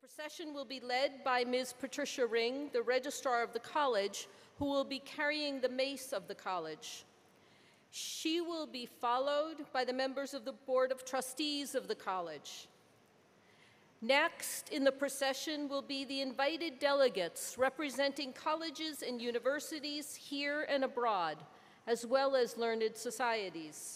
procession will be led by Ms. Patricia Ring, the Registrar of the College, who will be carrying the mace of the college. She will be followed by the members of the Board of Trustees of the college. Next in the procession will be the invited delegates representing colleges and universities here and abroad, as well as learned societies.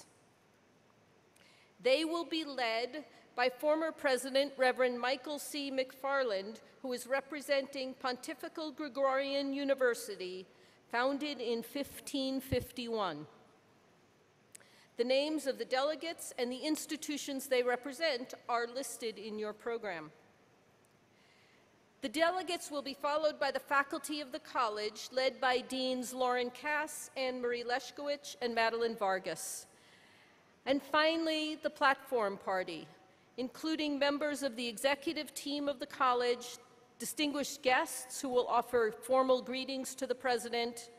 They will be led by former President Reverend Michael C. McFarland, who is representing Pontifical Gregorian University, founded in 1551. The names of the delegates and the institutions they represent are listed in your program. The delegates will be followed by the faculty of the college, led by Deans Lauren Cass, Anne-Marie Leshkowitz, and Madeline Vargas. And finally, the platform party, including members of the executive team of the college, distinguished guests who will offer formal greetings to the president,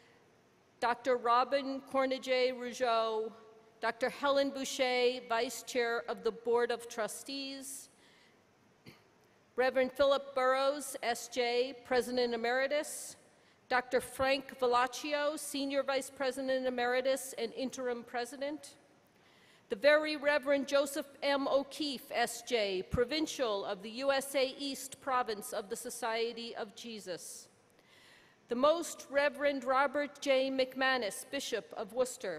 Dr. Robin Cornegay Rougeau, Dr. Helen Boucher, Vice Chair of the Board of Trustees, Reverend Philip Burrows, S.J., President Emeritus, Dr. Frank Vellaccio, Senior Vice President Emeritus and Interim President, the Very Reverend Joseph M. O'Keefe, S.J., Provincial of the USA East Province of the Society of Jesus, the Most Reverend Robert J. McManus, Bishop of Worcester,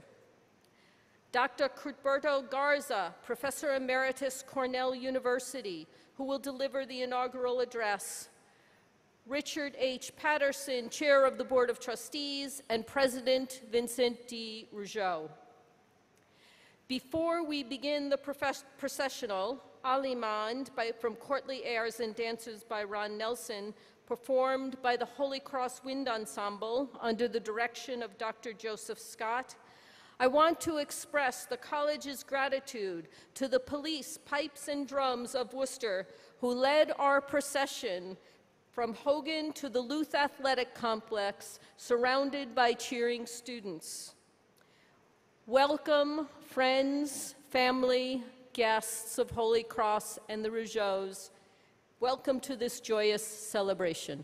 Dr. Cuthberto Garza, Professor Emeritus, Cornell University, who will deliver the inaugural address, Richard H. Patterson, Chair of the Board of Trustees, and President Vincent D. Rougeau. Before we begin the processional, Alimand from Courtly Airs and Dances by Ron Nelson, performed by the Holy Cross Wind Ensemble under the direction of Dr. Joseph Scott, I want to express the college's gratitude to the police, pipes, and drums of Worcester who led our procession from Hogan to the Luth Athletic Complex, surrounded by cheering students. Welcome, friends, family, guests of Holy Cross and the Rougeaus. Welcome to this joyous celebration.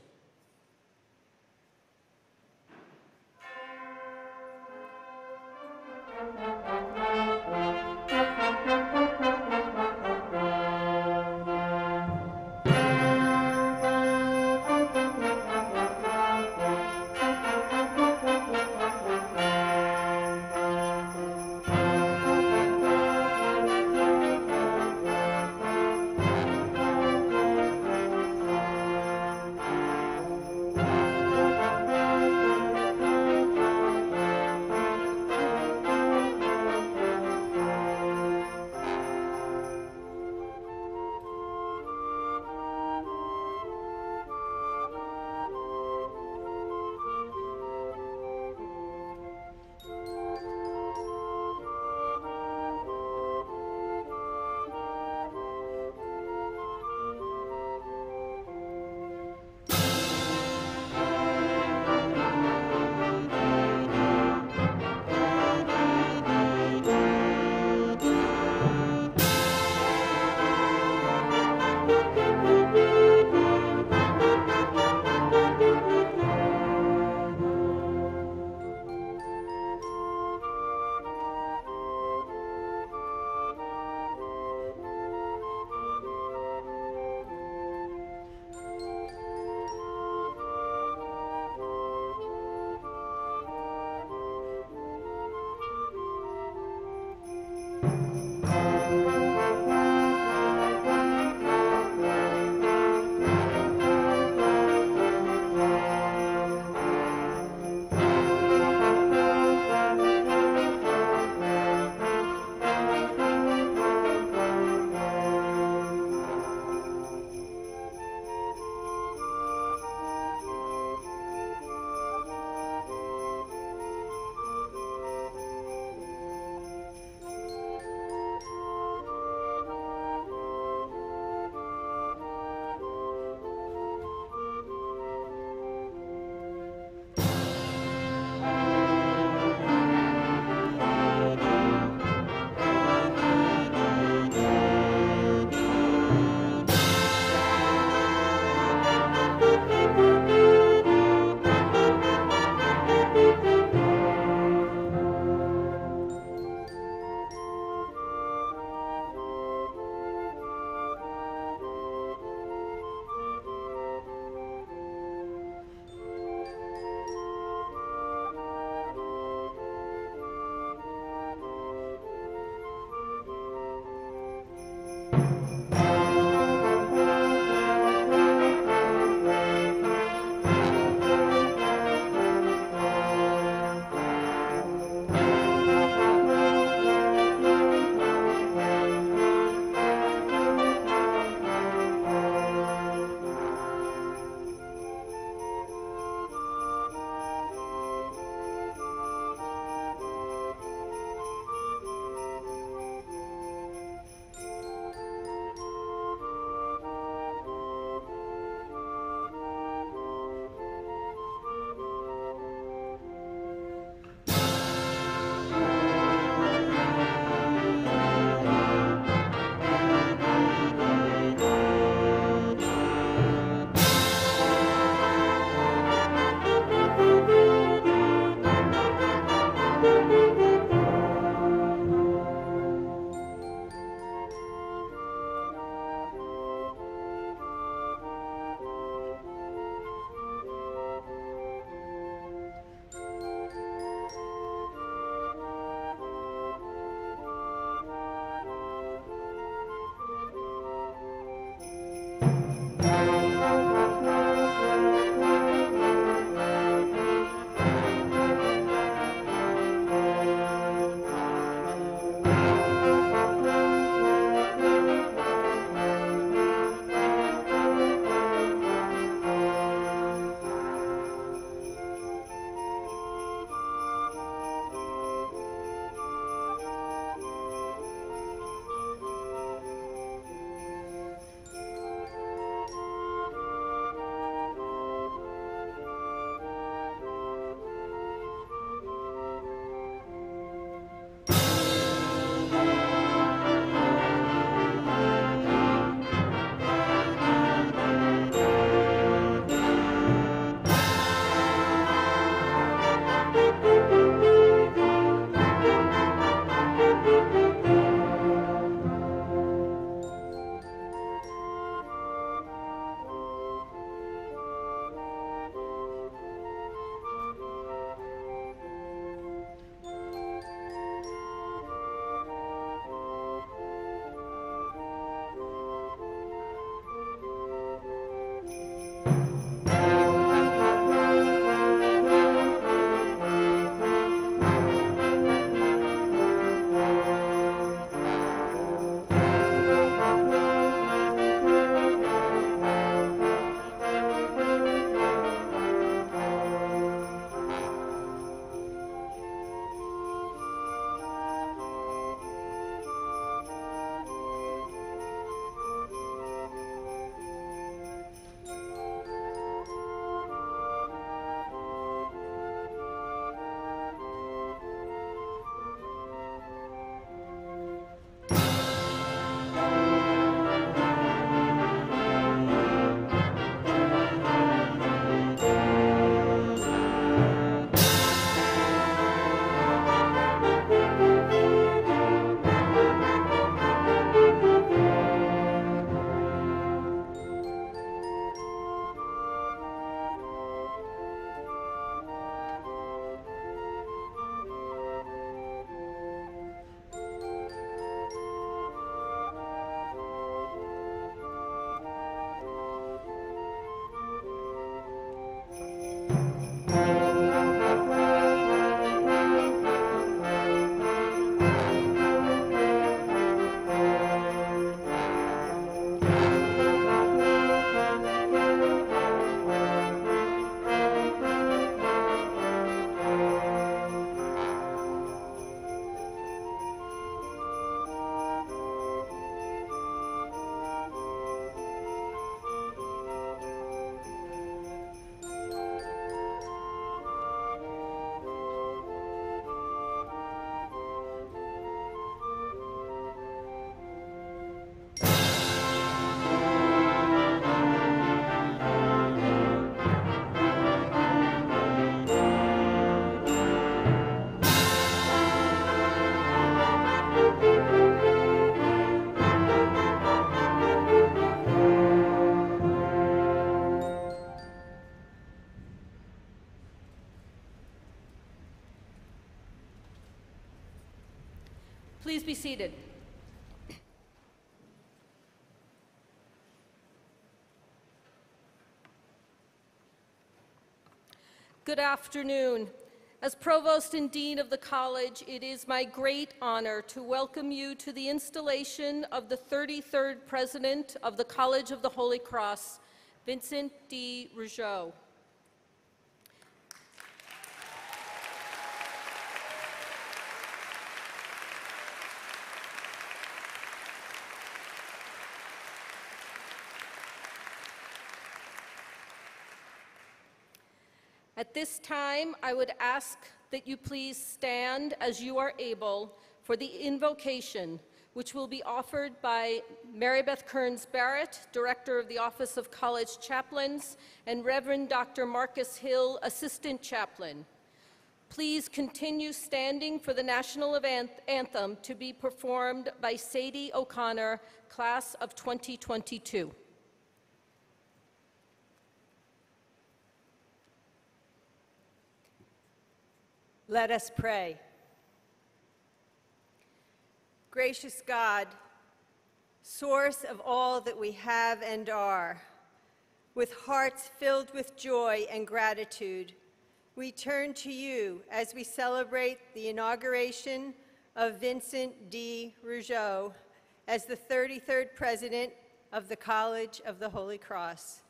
Please be seated. Good afternoon. As Provost and Dean of the College, it is my great honor to welcome you to the installation of the 33rd President of the College of the Holy Cross, Vincent D. Rougeau. At this time, I would ask that you please stand as you are able for the invocation, which will be offered by Mary Beth Kearns Barrett, Director of the Office of College Chaplains, and Reverend Dr. Marcus Hill, Assistant Chaplain. Please continue standing for the national anthem to be performed by Sadie O'Connor, class of 2022. Let us pray. Gracious God, source of all that we have and are, with hearts filled with joy and gratitude, we turn to you as we celebrate the inauguration of Vincent D. Rougeau as the 33rd President of the College of the Holy Cross.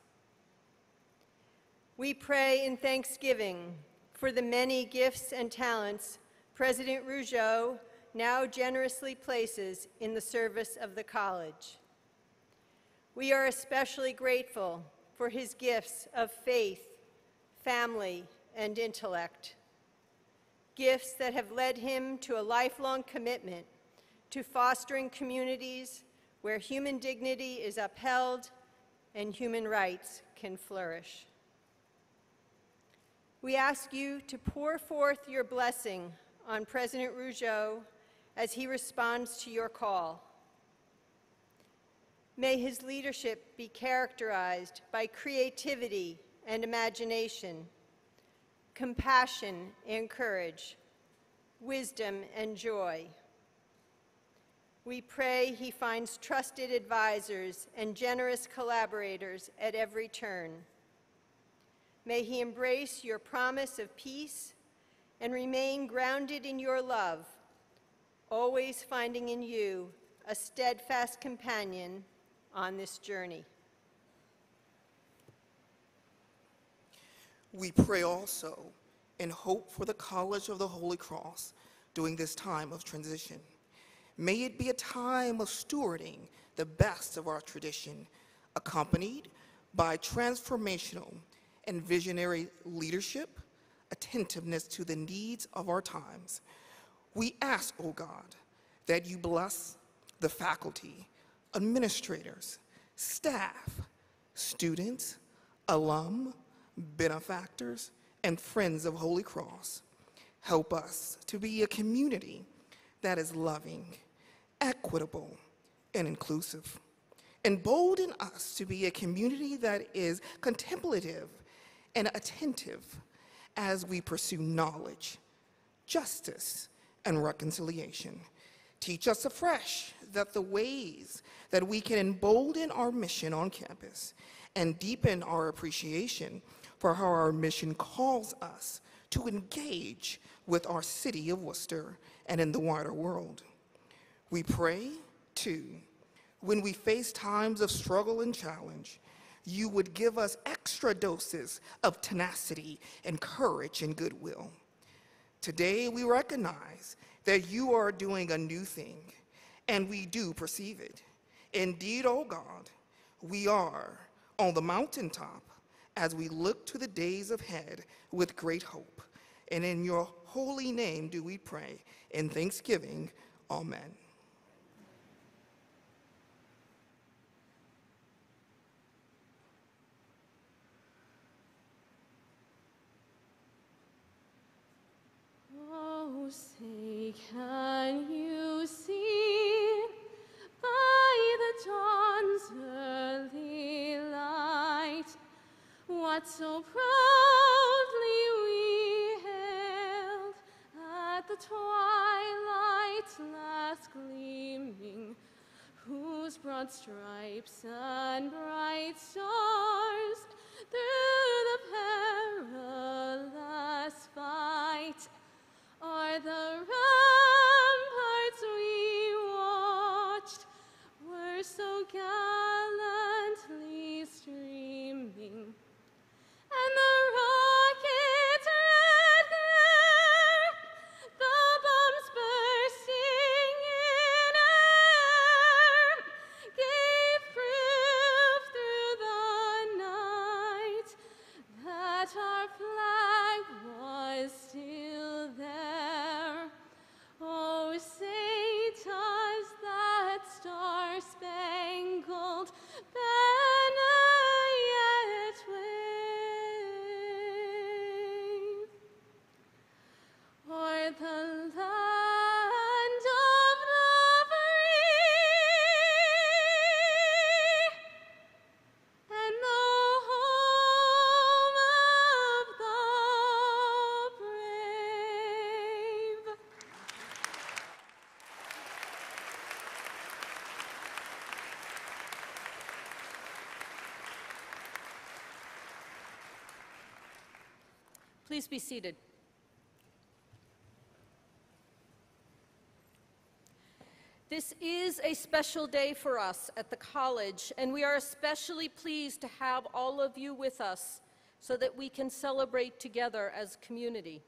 We pray in thanksgiving for the many gifts and talents President Rougeau now generously places in the service of the college. We are especially grateful for his gifts of faith, family, and intellect, gifts that have led him to a lifelong commitment to fostering communities where human dignity is upheld and human rights can flourish. We ask you to pour forth your blessing on President Rougeau as he responds to your call. May his leadership be characterized by creativity and imagination, compassion and courage, wisdom and joy. We pray he finds trusted advisors and generous collaborators at every turn. May he embrace your promise of peace and remain grounded in your love, always finding in you a steadfast companion on this journey. We pray also and hope for the College of the Holy Cross during this time of transition. May it be a time of stewarding the best of our tradition, accompanied by transformational and visionary leadership, attentiveness to the needs of our times. We ask, O God, that you bless the faculty, administrators, staff, students, alum, benefactors, and friends of Holy Cross. Help us to be a community that is loving, equitable, and inclusive. Embolden us to be a community that is contemplative and attentive as we pursue knowledge, justice, and reconciliation. Teach us afresh that the ways that we can embolden our mission on campus and deepen our appreciation for how our mission calls us to engage with our city of Worcester and in the wider world. We pray, too, when we face times of struggle and challenge, you would give us extra doses of tenacity and courage and goodwill. Today, we recognize that you are doing a new thing, and we do perceive it. Indeed, O God, we are on the mountaintop as we look to the days ahead with great hope. And in your holy name do we pray. In thanksgiving, amen. Oh, say, can you see by the dawn's early light what so proudly we hailed at the twilight's last gleaming, whose broad stripes and bright stars through the perilous fight are the ramparts we watched, were so gallantly streaming, and the rocket's red glare, the bombs bursting in air, gave proof through the night that our flag was still there. Oh, say does that star-spangled banner yet wave o'er the land of the free and the home of the brave? Please be seated. This is a special day for us at the college, and we are especially pleased to have all of you with us so that we can celebrate together as a community.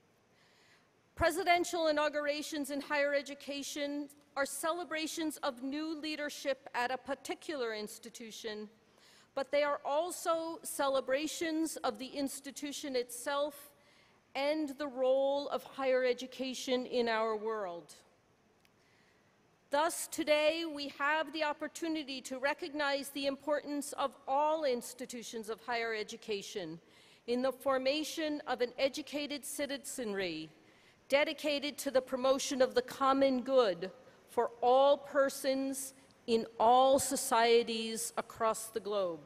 Presidential inaugurations in higher education are celebrations of new leadership at a particular institution, but they are also celebrations of the institution itself and the role of higher education in our world. Thus, today we have the opportunity to recognize the importance of all institutions of higher education in the formation of an educated citizenry dedicated to the promotion of the common good for all persons in all societies across the globe.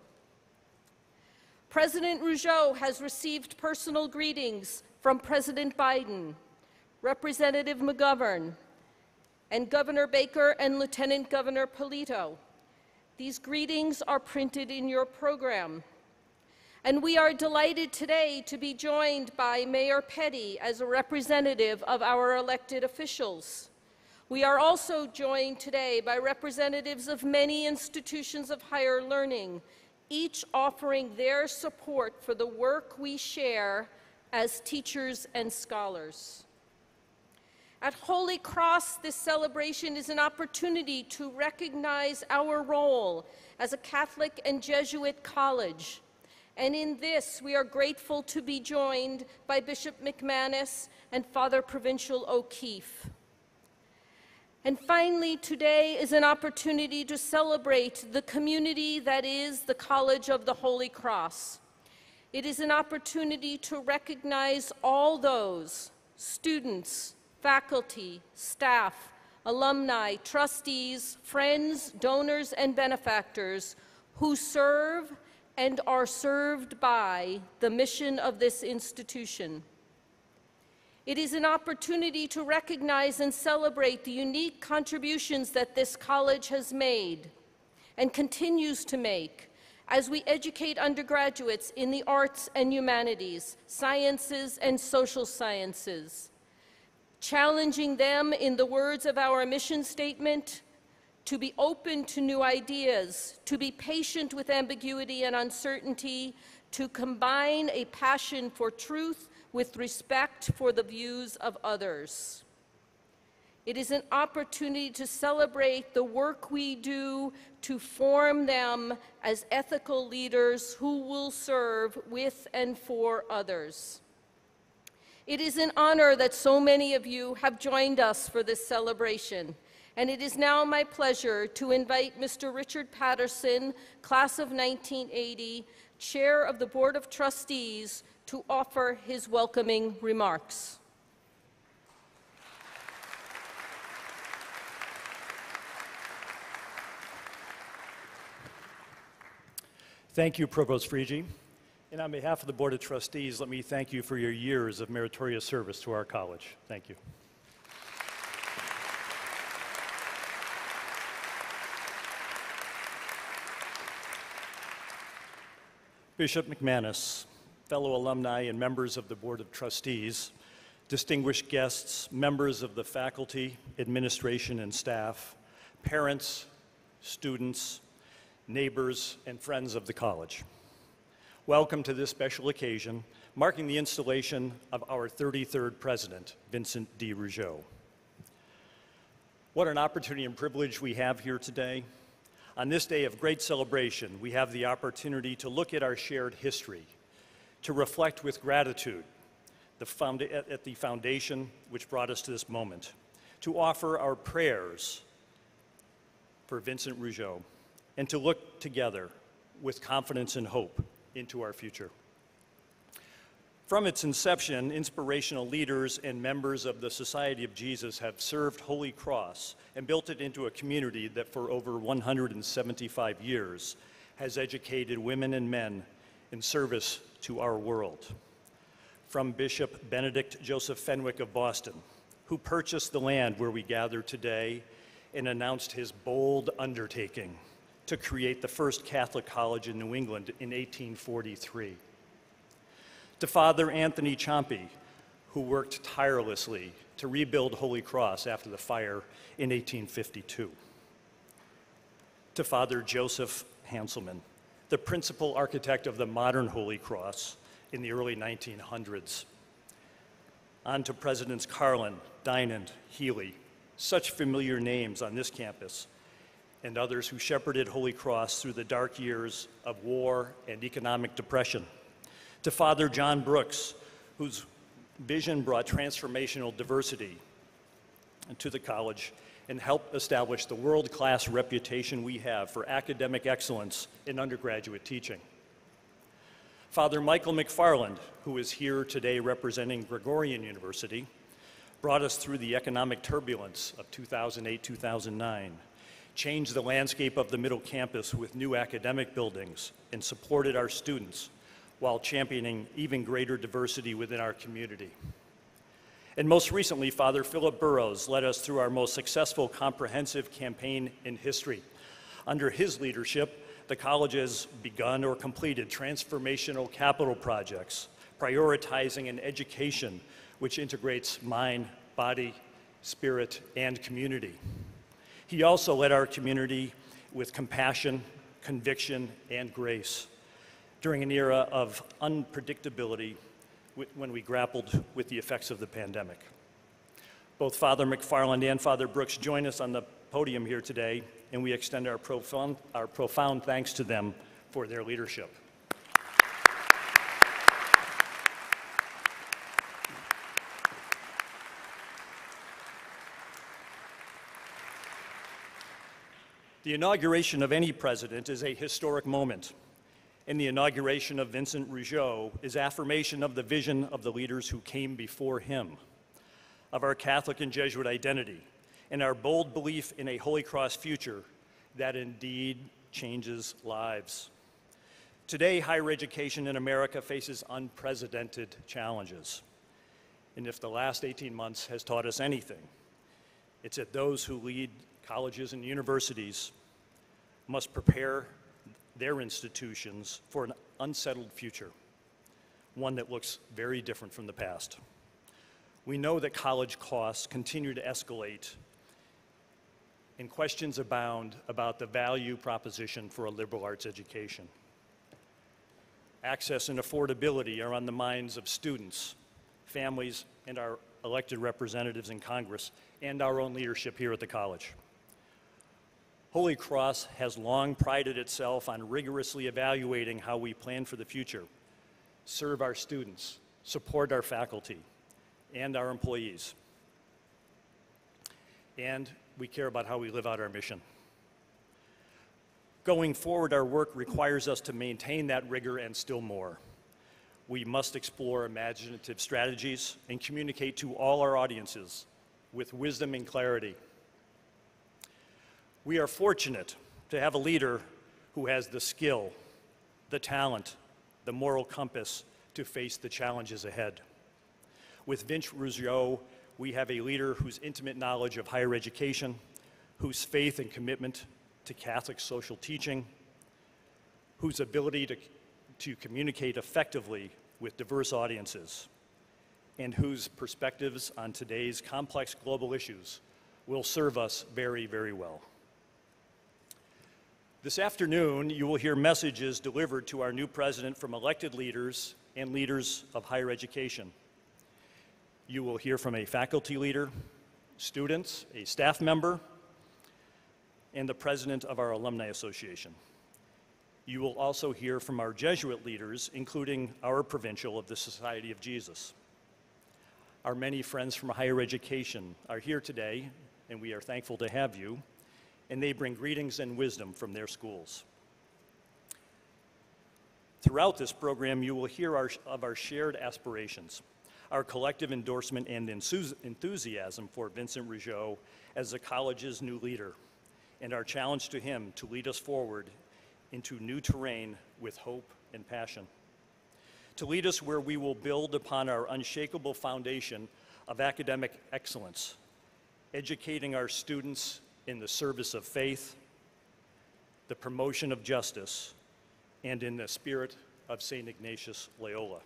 President Rougeau has received personal greetings from President Biden, Representative McGovern, and Governor Baker and Lieutenant Governor Polito. These greetings are printed in your program. And we are delighted today to be joined by Mayor Petty as a representative of our elected officials. We are also joined today by representatives of many institutions of higher learning, each offering their support for the work we share as teachers and scholars. At Holy Cross, this celebration is an opportunity to recognize our role as a Catholic and Jesuit college. And in this, we are grateful to be joined by Bishop McManus and Father Provincial O'Keefe. And finally, today is an opportunity to celebrate the community that is the College of the Holy Cross. It is an opportunity to recognize all those students, faculty, staff, alumni, trustees, friends, donors, and benefactors who serve and are served by the mission of this institution. It is an opportunity to recognize and celebrate the unique contributions that this college has made and continues to make as we educate undergraduates in the arts and humanities, sciences and social sciences, challenging them, in the words of our mission statement, to be open to new ideas, to be patient with ambiguity and uncertainty, to combine a passion for truth with respect for the views of others. It is an opportunity to celebrate the work we do to form them as ethical leaders who will serve with and for others. It is an honor that so many of you have joined us for this celebration, and it is now my pleasure to invite Mr. Richard Patterson, class of 1980, Chair of the Board of Trustees, to offer his welcoming remarks. Thank you, Provost Friege. And on behalf of the Board of Trustees, let me thank you for your years of meritorious service to our college. Thank you. Bishop McManus, fellow alumni and members of the Board of Trustees, distinguished guests, members of the faculty, administration, and staff, parents, students, neighbors, and friends of the college. Welcome to this special occasion, marking the installation of our 33rd president, Vincent D. Rougeau. What an opportunity and privilege we have here today. On this day of great celebration, we have the opportunity to look at our shared history, to reflect with gratitude at the foundation which brought us to this moment, to offer our prayers for Vincent Rougeau, and to look together with confidence and hope into our future. From its inception, inspirational leaders and members of the Society of Jesus have served Holy Cross and built it into a community that for over 175 years has educated women and men in service to our world. From Bishop Benedict Joseph Fenwick of Boston, who purchased the land where we gather today and announced his bold undertaking to create the first Catholic college in New England in 1843. To Father Anthony Ciampi, who worked tirelessly to rebuild Holy Cross after the fire in 1852. To Father Joseph Hanselman, the principal architect of the modern Holy Cross in the early 1900s. On to Presidents Carlin, Dinant, Healy, such familiar names on this campus, and others who shepherded Holy Cross through the dark years of war and economic depression. To Father John Brooks, whose vision brought transformational diversity to the college and helped establish the world-class reputation we have for academic excellence in undergraduate teaching. Father Michael McFarland, who is here today representing Gregorian University, brought us through the economic turbulence of 2008-2009, changed the landscape of the middle campus with new academic buildings, and supported our students while championing even greater diversity within our community. And most recently, Father Philip Burrows led us through our most successful comprehensive campaign in history. Under his leadership, the college has begun or completed transformational capital projects, prioritizing an education which integrates mind, body, spirit, and community. He also led our community with compassion, conviction, and grace during an era of unpredictability when we grappled with the effects of the pandemic. Both Father McFarland and Father Brooks join us on the podium here today, and we extend our profound thanks to them for their leadership. The inauguration of any president is a historic moment, and the inauguration of Vincent Rougeau is affirmation of the vision of the leaders who came before him, of our Catholic and Jesuit identity, and our bold belief in a Holy Cross future that indeed changes lives. Today, higher education in America faces unprecedented challenges. And if the last 18 months has taught us anything, it's that those who lead colleges and universities must prepare their institutions for an unsettled future, one that looks very different from the past. We know that college costs continue to escalate, and questions abound about the value proposition for a liberal arts education. Access and affordability are on the minds of students, families, and our elected representatives in Congress, and our own leadership here at the college. Holy Cross has long prided itself on rigorously evaluating how we plan for the future, serve our students, support our faculty, and our employees. And we care about how we live out our mission. Going forward, our work requires us to maintain that rigor and still more. We must explore imaginative strategies and communicate to all our audiences with wisdom and clarity. We are fortunate to have a leader who has the skill, the talent, the moral compass to face the challenges ahead. With Vincent Rougeau, we have a leader whose intimate knowledge of higher education, whose faith and commitment to Catholic social teaching, whose ability to communicate effectively with diverse audiences, and whose perspectives on today's complex global issues will serve us very, very well. This afternoon, you will hear messages delivered to our new president from elected leaders and leaders of higher education. You will hear from a faculty leader, students, a staff member, and the president of our Alumni Association. You will also hear from our Jesuit leaders, including our provincial of the Society of Jesus. Our many friends from higher education are here today, and we are thankful to have you, and they bring greetings and wisdom from their schools. Throughout this program, you will hear of our shared aspirations, our collective endorsement and enthusiasm for Vincent Rougeau as the college's new leader, and our challenge to him to lead us forward into new terrain with hope and passion. To lead us where we will build upon our unshakable foundation of academic excellence, educating our students in the service of faith, the promotion of justice, and in the spirit of St. Ignatius Loyola.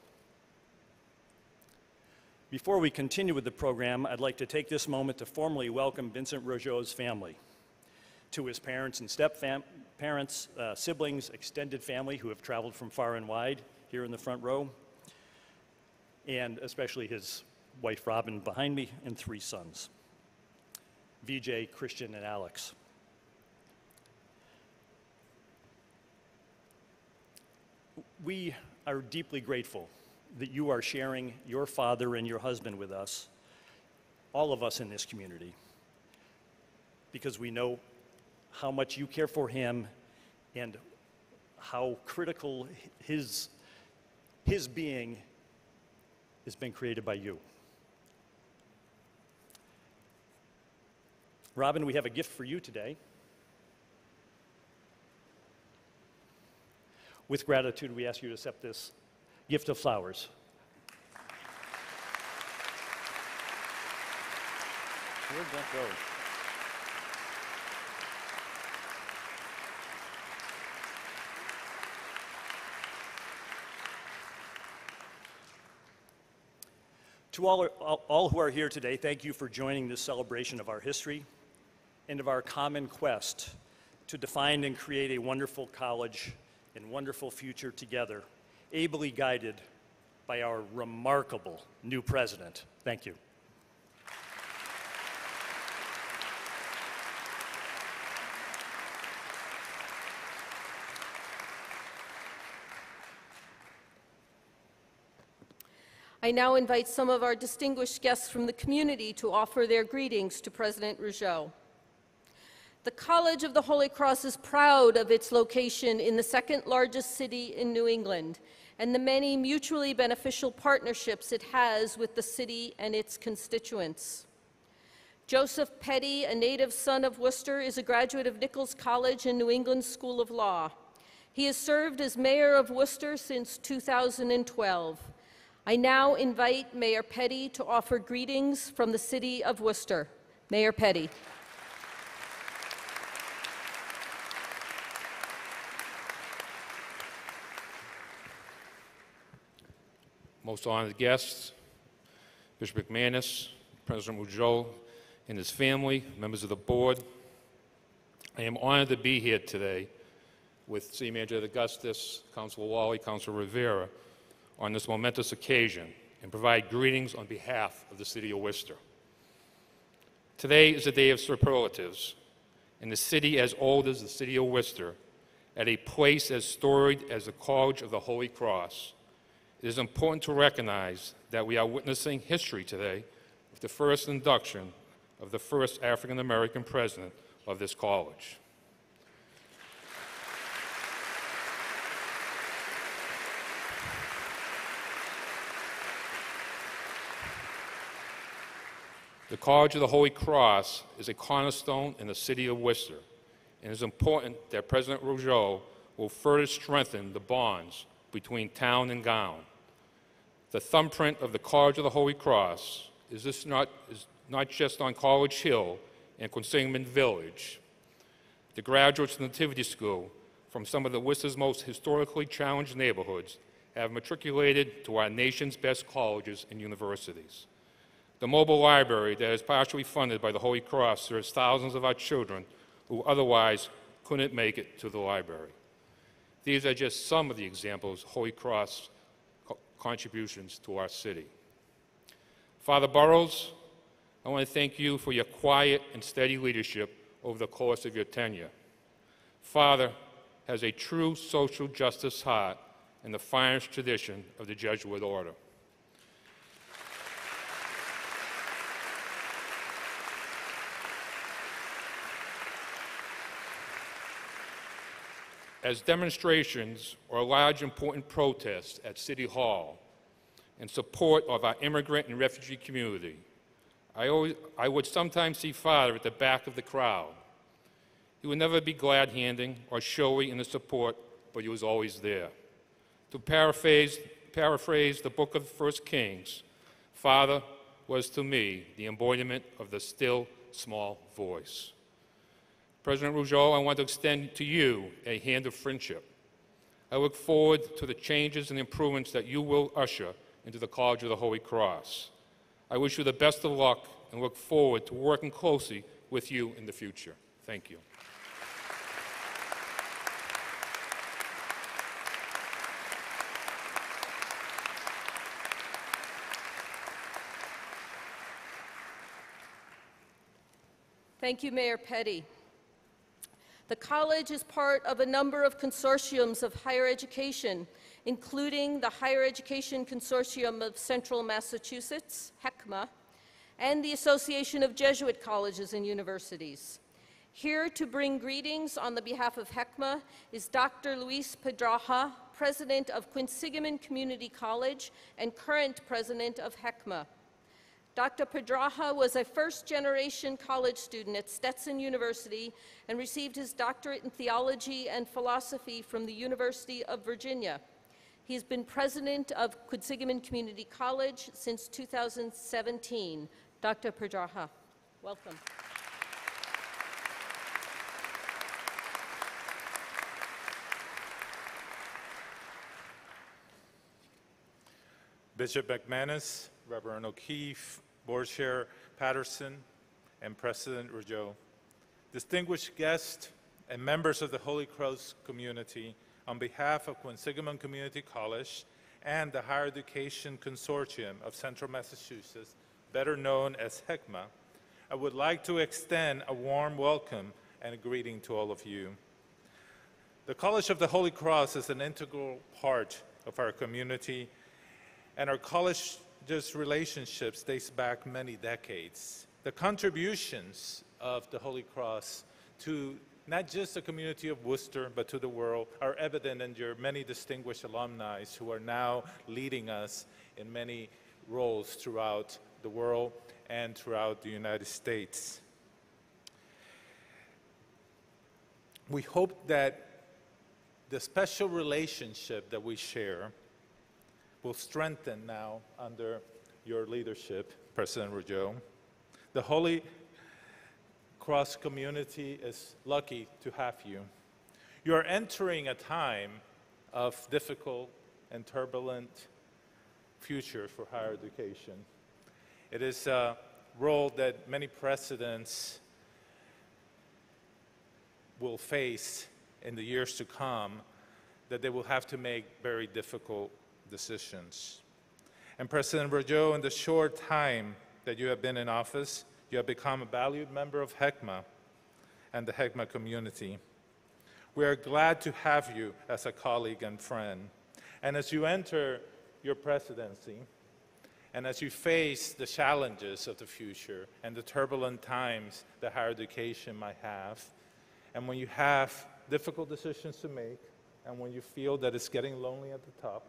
Before we continue with the program, I'd like to take this moment to formally welcome Vincent Rougeau's family, to his parents and step-parents, siblings, extended family who have traveled from far and wide here in the front row, and especially his wife Robin behind me and 3 sons, VJ, Christian, and Alex. We are deeply grateful that you are sharing your father and your husband with us, all of us in this community, because we know how much you care for him and how critical his being has been created by you. Robin, we have a gift for you today. With gratitude, we ask you to accept this gift of flowers. Where'd that go? To all who are here today, thank you for joining this celebration of our history and of our common quest to define and create a wonderful college and wonderful future together, ably guided by our remarkable new president. Thank you. I now invite some of our distinguished guests from the community to offer their greetings to President Rougeau. The College of the Holy Cross is proud of its location in the 2nd largest city in New England and the many mutually beneficial partnerships it has with the city and its constituents. Joseph Petty, a native son of Worcester, is a graduate of Nichols College and New England School of Law. He has served as mayor of Worcester since 2012. I now invite Mayor Petty to offer greetings from the city of Worcester. Mayor Petty. most honored guests, Bishop McManus, President Rougeau, and his family, members of the board. I am honored to be here today with City Manager Augustus, Councilor Wally, Councilor Rivera, on this momentous occasion and provide greetings on behalf of the City of Worcester. Today is a day of superlatives, in a city as old as the City of Worcester, at a place as storied as the College of the Holy Cross. It is important to recognize that we are witnessing history today with the first induction of the first African-American president of this college. The College of the Holy Cross is a cornerstone in the City of Worcester, and it is important that President Rougeau will further strengthen the bonds between town and gown. The thumbprint of the College of the Holy Cross is not just on College Hill and Quinsigamond Village. The graduates of the Nativity School from some of the Worcester's most historically challenged neighborhoods have matriculated to our nation's best colleges and universities. The mobile library that is partially funded by the Holy Cross serves thousands of our children who otherwise couldn't make it to the library. These are just some of the examples of Holy Cross contributions to our city. Father Burrows, I want to thank you for your quiet and steady leadership over the course of your tenure. Father has a true social justice heart and the finest tradition of the Jesuit order. As demonstrations or large important protests at City Hall in support of our immigrant and refugee community, I would sometimes see Father at the back of the crowd. He would never be glad-handing or showy in his support, but he was always there. To paraphrase the book of 1 Kings, Father was to me the embodiment of the still, small voice. President Rougeau, I want to extend to you a hand of friendship. I look forward to the changes and improvements that you will usher into the College of the Holy Cross. I wish you the best of luck and look forward to working closely with you in the future. Thank you. Thank you, Mayor Petty. The college is part of a number of consortiums of higher education, including the Higher Education Consortium of Central Massachusetts, HECMA, and the Association of Jesuit Colleges and Universities. Here to bring greetings on the behalf of HECMA is Dr. Luis Pedraja, President of Quinsigamond Community College and current President of HECMA. Dr. Pedraja was a first-generation college student at Stetson University and received his doctorate in theology and philosophy from the University of Virginia. He has been president of Quinsigamond Community College since 2017. Dr. Pedraja, welcome. Bishop McManus, Reverend O'Keefe, Board Chair Patterson, and President Rougeau, distinguished guests and members of the Holy Cross community, on behalf of Quinsigamond Community College and the Higher Education Consortium of Central Massachusetts, better known as HECMA, I would like to extend a warm welcome and a greeting to all of you. The College of the Holy Cross is an integral part of our community, and our college's relationships dates back many decades. The contributions of the Holy Cross to not just the community of Worcester, but to the world, are evident in your many distinguished alumni who are now leading us in many roles throughout the world and throughout the United States. We hope that the special relationship that we share will strengthen now under your leadership, President Rougeau. The Holy Cross community is lucky to have you. You are entering a time of difficult and turbulent future for higher education. It is a role that many presidents will face in the years to come, that they will have to make very difficult decisions. And President Rougeau, in the short time that you have been in office, you have become a valued member of HECMA and the HECMA community. We are glad to have you as a colleague and friend. And as you enter your presidency, and as you face the challenges of the future and the turbulent times that higher education might have, and when you have difficult decisions to make, and when you feel that it's getting lonely at the top,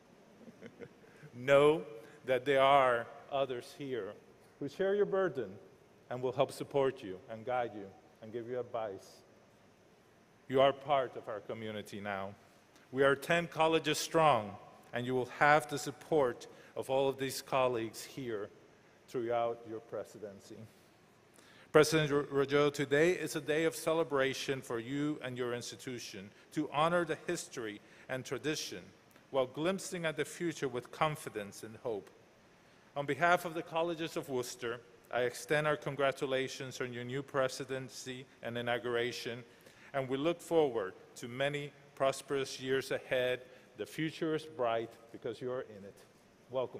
know that there are others here who share your burden and will help support you and guide you and give you advice. You are part of our community now. We are 10 colleges strong, and you will have the support of all of these colleagues here throughout your presidency. President Rougeau, today is a day of celebration for you and your institution to honor the history and tradition while glimpsing at the future with confidence and hope. On behalf of the colleges of Worcester, I extend our congratulations on your new presidency and inauguration, and we look forward to many prosperous years ahead. The future is bright because you are in it. Welcome.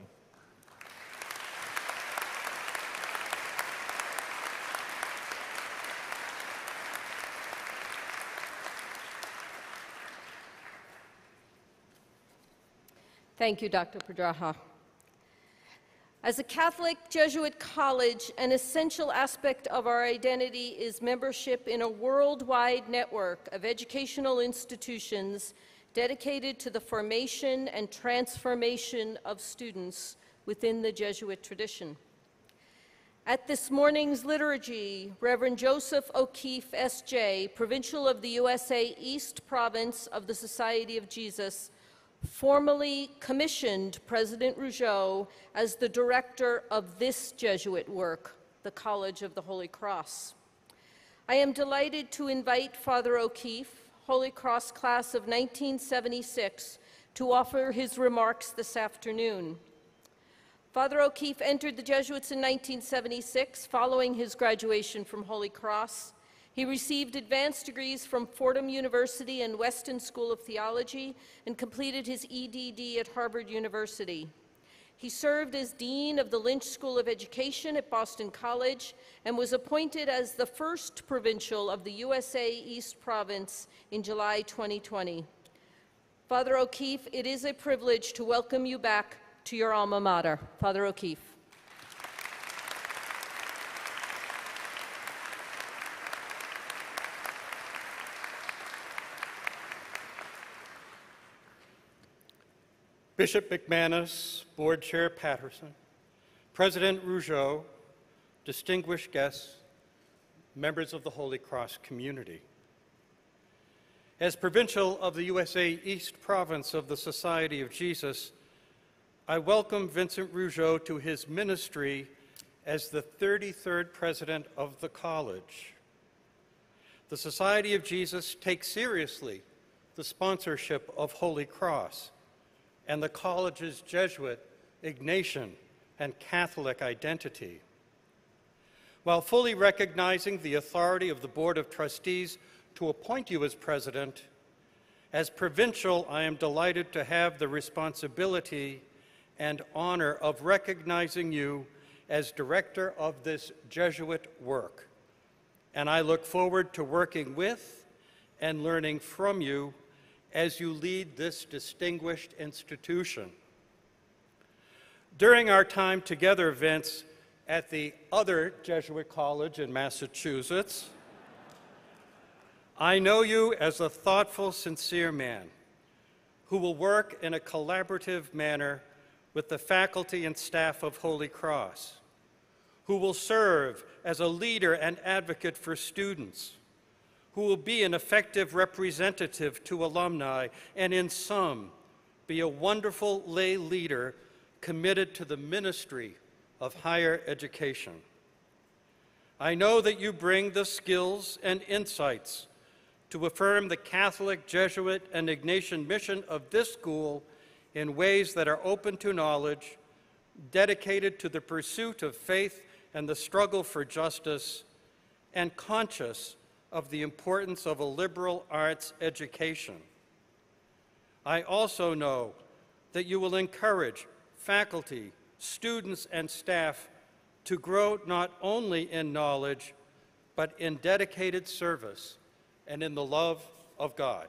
Thank you, Dr. Pedraja. As a Catholic Jesuit college, an essential aspect of our identity is membership in a worldwide network of educational institutions dedicated to the formation and transformation of students within the Jesuit tradition. At this morning's liturgy, Reverend Joseph O'Keefe, S.J., Provincial of the USA East Province of the Society of Jesus, formally commissioned President Rougeau as the director of this Jesuit work, the College of the Holy Cross. I am delighted to invite Father O'Keefe, Holy Cross class of 1976, to offer his remarks this afternoon. Father O'Keefe entered the Jesuits in 1976 following his graduation from Holy Cross. He received advanced degrees from Fordham University and Weston School of Theology and completed his EDD at Harvard University. He served as Dean of the Lynch School of Education at Boston College and was appointed as the first provincial of the USA East Province in July 2020. Father O'Keefe, it is a privilege to welcome you back to your alma mater. Father O'Keefe. Bishop McManus, Board Chair Patterson, President Rougeau, distinguished guests, members of the Holy Cross community. As Provincial of the USA East Province of the Society of Jesus, I welcome Vincent Rougeau to his ministry as the 33rd President of the College. The Society of Jesus takes seriously the sponsorship of Holy Cross and the college's Jesuit, Ignatian, and Catholic identity. While fully recognizing the authority of the Board of Trustees to appoint you as president, as provincial, I am delighted to have the responsibility and honor of recognizing you as director of this Jesuit work. And I look forward to working with and learning from you as you lead this distinguished institution. During our time together, Vince, at the other Jesuit college in Massachusetts, I know you as a thoughtful, sincere man who will work in a collaborative manner with the faculty and staff of Holy Cross, who will serve as a leader and advocate for students, who will be an effective representative to alumni, and in sum, be a wonderful lay leader committed to the ministry of higher education. I know that you bring the skills and insights to affirm the Catholic, Jesuit, and Ignatian mission of this school in ways that are open to knowledge, dedicated to the pursuit of faith and the struggle for justice, and conscious of the importance of a liberal arts education. I also know that you will encourage faculty, students, and staff to grow not only in knowledge, but in dedicated service and in the love of God.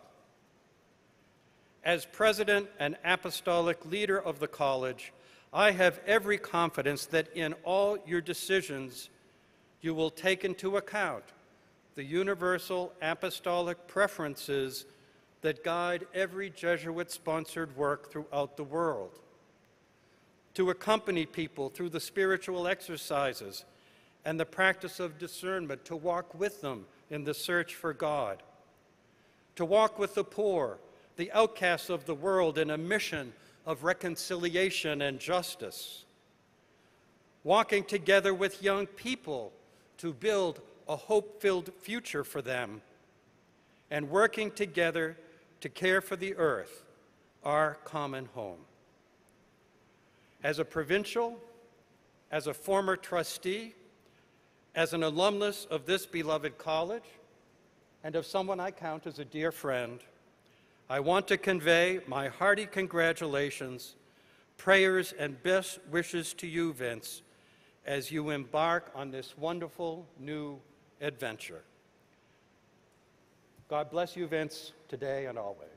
As president and apostolic leader of the college, I have every confidence that in all your decisions, you will take into account the universal apostolic preferences that guide every Jesuit-sponsored work throughout the world, to accompany people through the spiritual exercises and the practice of discernment, to walk with them in the search for God, to walk with the poor, the outcasts of the world in a mission of reconciliation and justice, walking together with young people to build a hope-filled future for them, and working together to care for the earth, our common home. As a provincial, as a former trustee, as an alumnus of this beloved college, and of someone I count as a dear friend, I want to convey my hearty congratulations, prayers, and best wishes to you, Vince, as you embark on this wonderful new adventure. God bless you, Vince, today and always.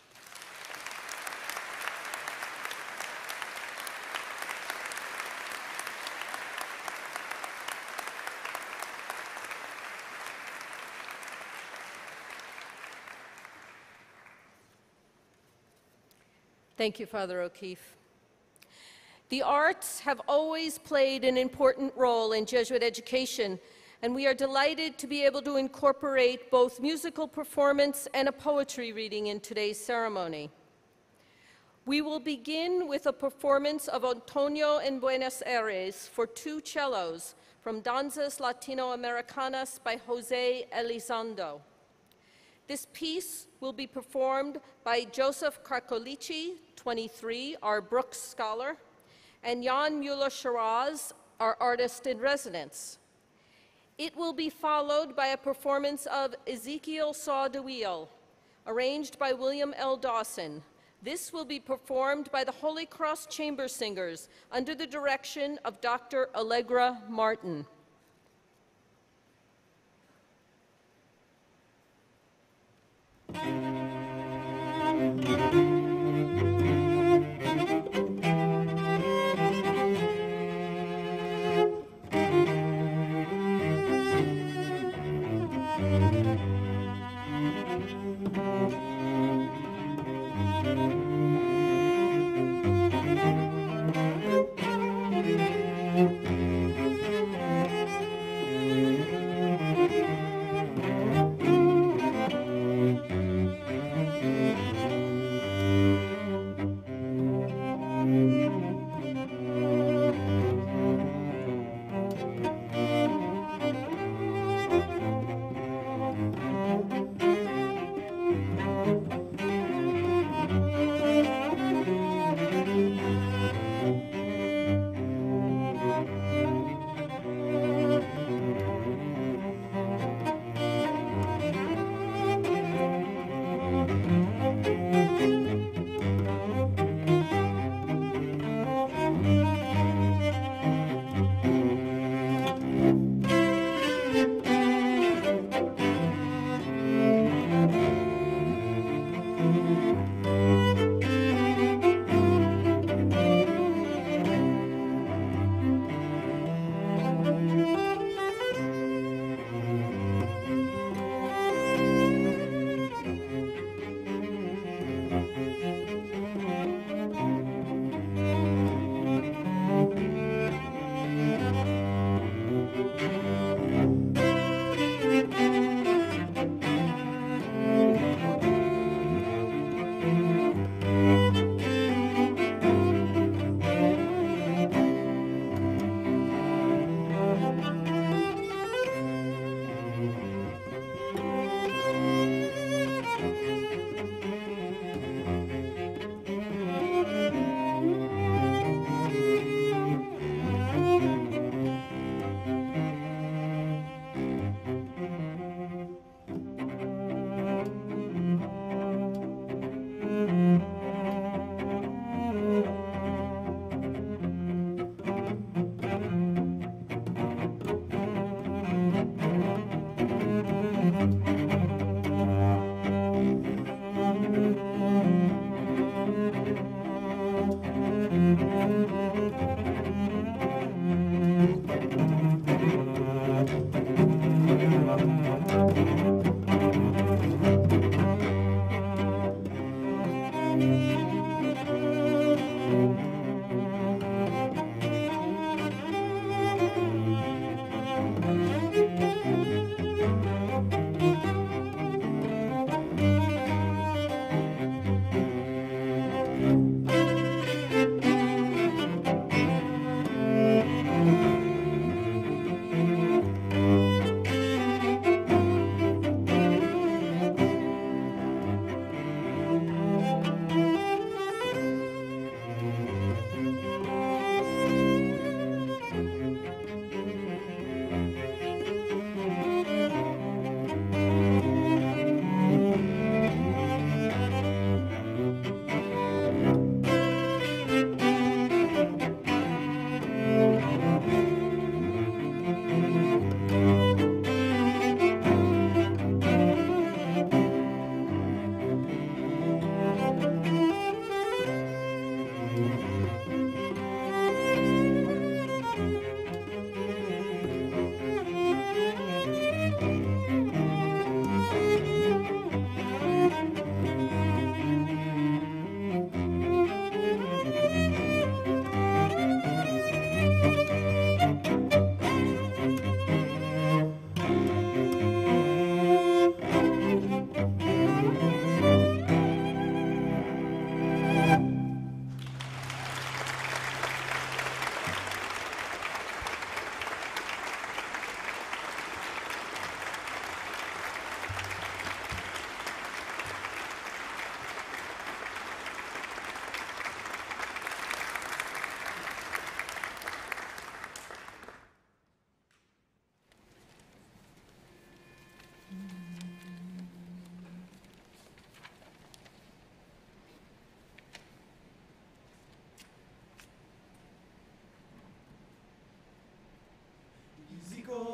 Thank you, Father O'Keefe. The arts have always played an important role in Jesuit education, and we are delighted to be able to incorporate both musical performance and a poetry reading in today's ceremony. We will begin with a performance of Antonio en Buenos Aires for 2 cellos from Danzas Latinoamericanas by Jose Elizondo. This piece will be performed by Joseph Carcolici, 23, our Brooks Scholar, and Jan Müller-Shiraz, our artist in residence. It will be followed by a performance of Ezekiel Saw the Wheel, arranged by William L. Dawson. This will be performed by the Holy Cross Chamber Singers under the direction of Dr. Allegra Martin.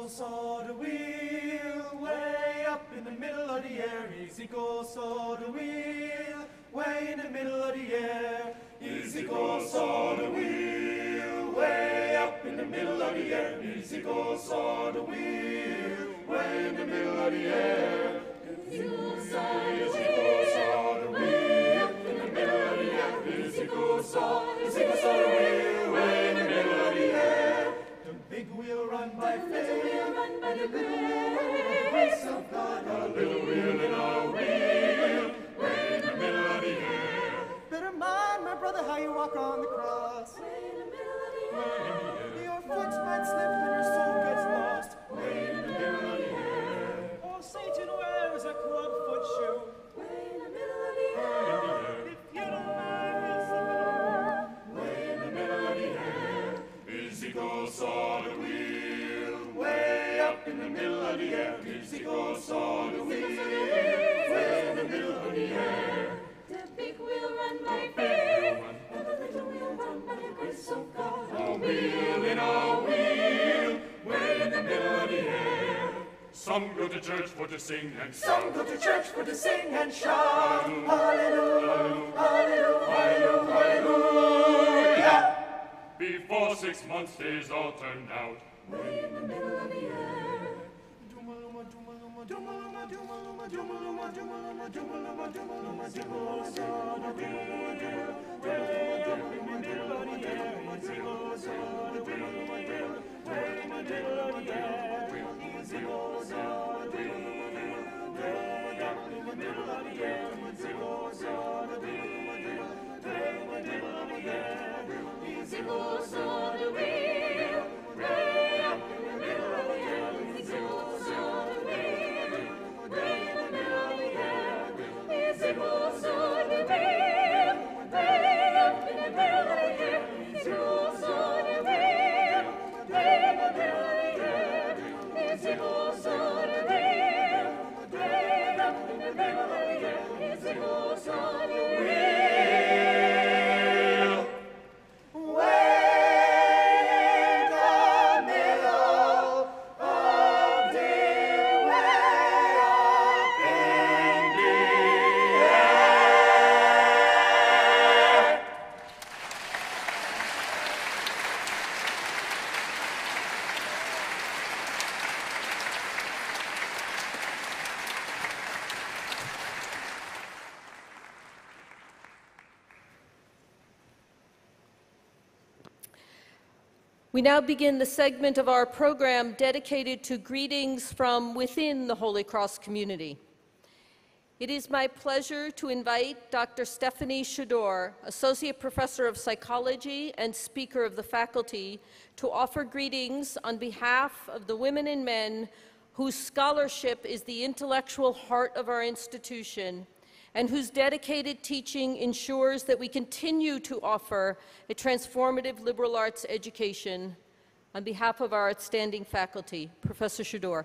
saw the wheel, way up in the middle of the air. Easy go, saw the wheel, way in the middle of the air. Easy go, saw the wheel, way up in the middle of the air. Easy go, saw the wheel, way in the middle of the air. Easy go, saw the wheel, in the middle of the air. Easy go, saw the wheel, way in the middle of the air. The big wheel run by faith, the little wheel run by the grace of God. A little wheel in a wheel, way in the middle of the air. Better mind, my brother, how you walk on the cross. Way in the middle of the air. Your foot might slip and your soul gets lost. Way in the middle of the air. Oh, Satan wears a clubfoot shoe. Way in the middle of the air. If you don't mind, we'll slip it on. Way in the middle of the air. Easy goes saw the wheel, way up in the middle of the air. Easy goes saw the wheel, way in the middle of the air. The big wheel run by faith, and the little wheel run by the grace of God. A wheel in a wheel, way in the middle of the air. Some go to church for to sing and shout. Some go to church for to sing and shout. Hallelujah, hallelujah, hallelujah. Before 6 months days all turned out. Way in the middle of the air. Dumaluma, dumaluma, dumaluma, dumaluma, dumaluma, dumaluma, dumaluma, dumaluma, dumaluma, saw the wheel. Way up in the middle of the air. Easy go, saw the wheel. Way in the middle of the air. Easy go, saw the wheel. Way up in the middle of the air. Easy go, saw the wheel. Way in the middle of the air. Easy go, saw the wheel. Way up in the middle of the air. Easy go, saw the wheel. Way in the middle of the air. Easy go, saw the wheel. Way up in the middle of the air. Easy go, saw the wheel. Way in the middle of the air. Easy go, saw the wheel. Way up in the middle of the air. Easy go, saw the wheel. We now begin the segment of our program dedicated to greetings from within the Holy Cross community. It is my pleasure to invite Dr. Stephanie Shador, Associate Professor of Psychology and Speaker of the Faculty, to offer greetings on behalf of the women and men whose scholarship is the intellectual heart of our institution and whose dedicated teaching ensures that we continue to offer a transformative liberal arts education. On behalf of our outstanding faculty, Professor Shador.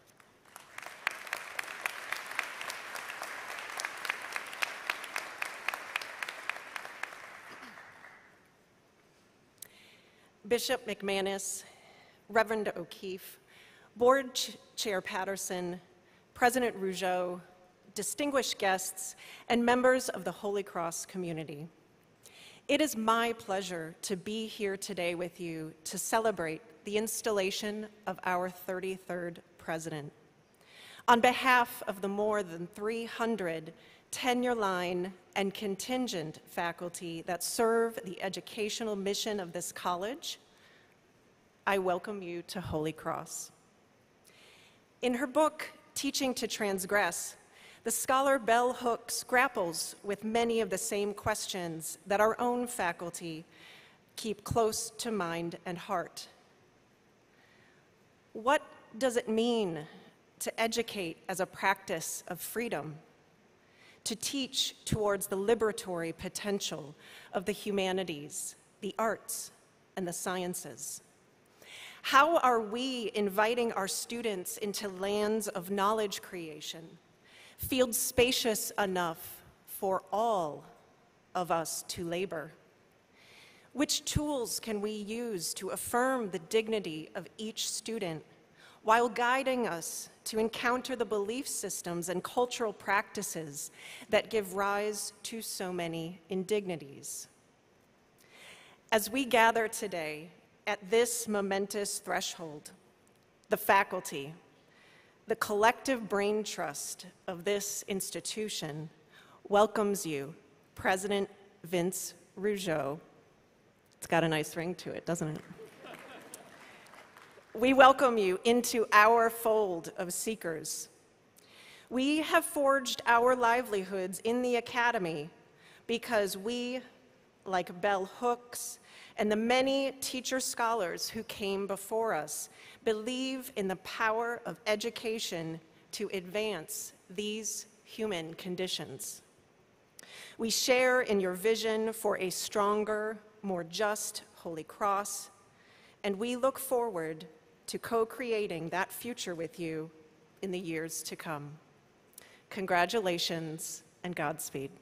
Bishop McManus, Reverend O'Keefe, Board Chair Patterson, President Rougeau, distinguished guests, and members of the Holy Cross community. It is my pleasure to be here today with you to celebrate the installation of our 33rd president. On behalf of the more than 300 tenure line and contingent faculty that serve the educational mission of this college, I welcome you to Holy Cross. In her book, Teaching to Transgress, the scholar Bell Hooks grapples with many of the same questions that our own faculty keep close to mind and heart. What does it mean to educate as a practice of freedom? To teach towards the liberatory potential of the humanities, the arts, and the sciences? How are we inviting our students into lands of knowledge creation, fields spacious enough for all of us to labor? Which tools can we use to affirm the dignity of each student while guiding us to encounter the belief systems and cultural practices that give rise to so many indignities. As we gather today at this momentous threshold, the faculty, the collective brain trust of this institution welcomes you, President Vince Rougeau. It's got a nice ring to it, doesn't it? We welcome you into our fold of seekers. We have forged our livelihoods in the academy because we, like bell hooks and the many teacher scholars who came before us, believe in the power of education to advance these human conditions. We share in your vision for a stronger, more just Holy Cross, and we look forward to co-creating that future with you in the years to come. Congratulations and Godspeed.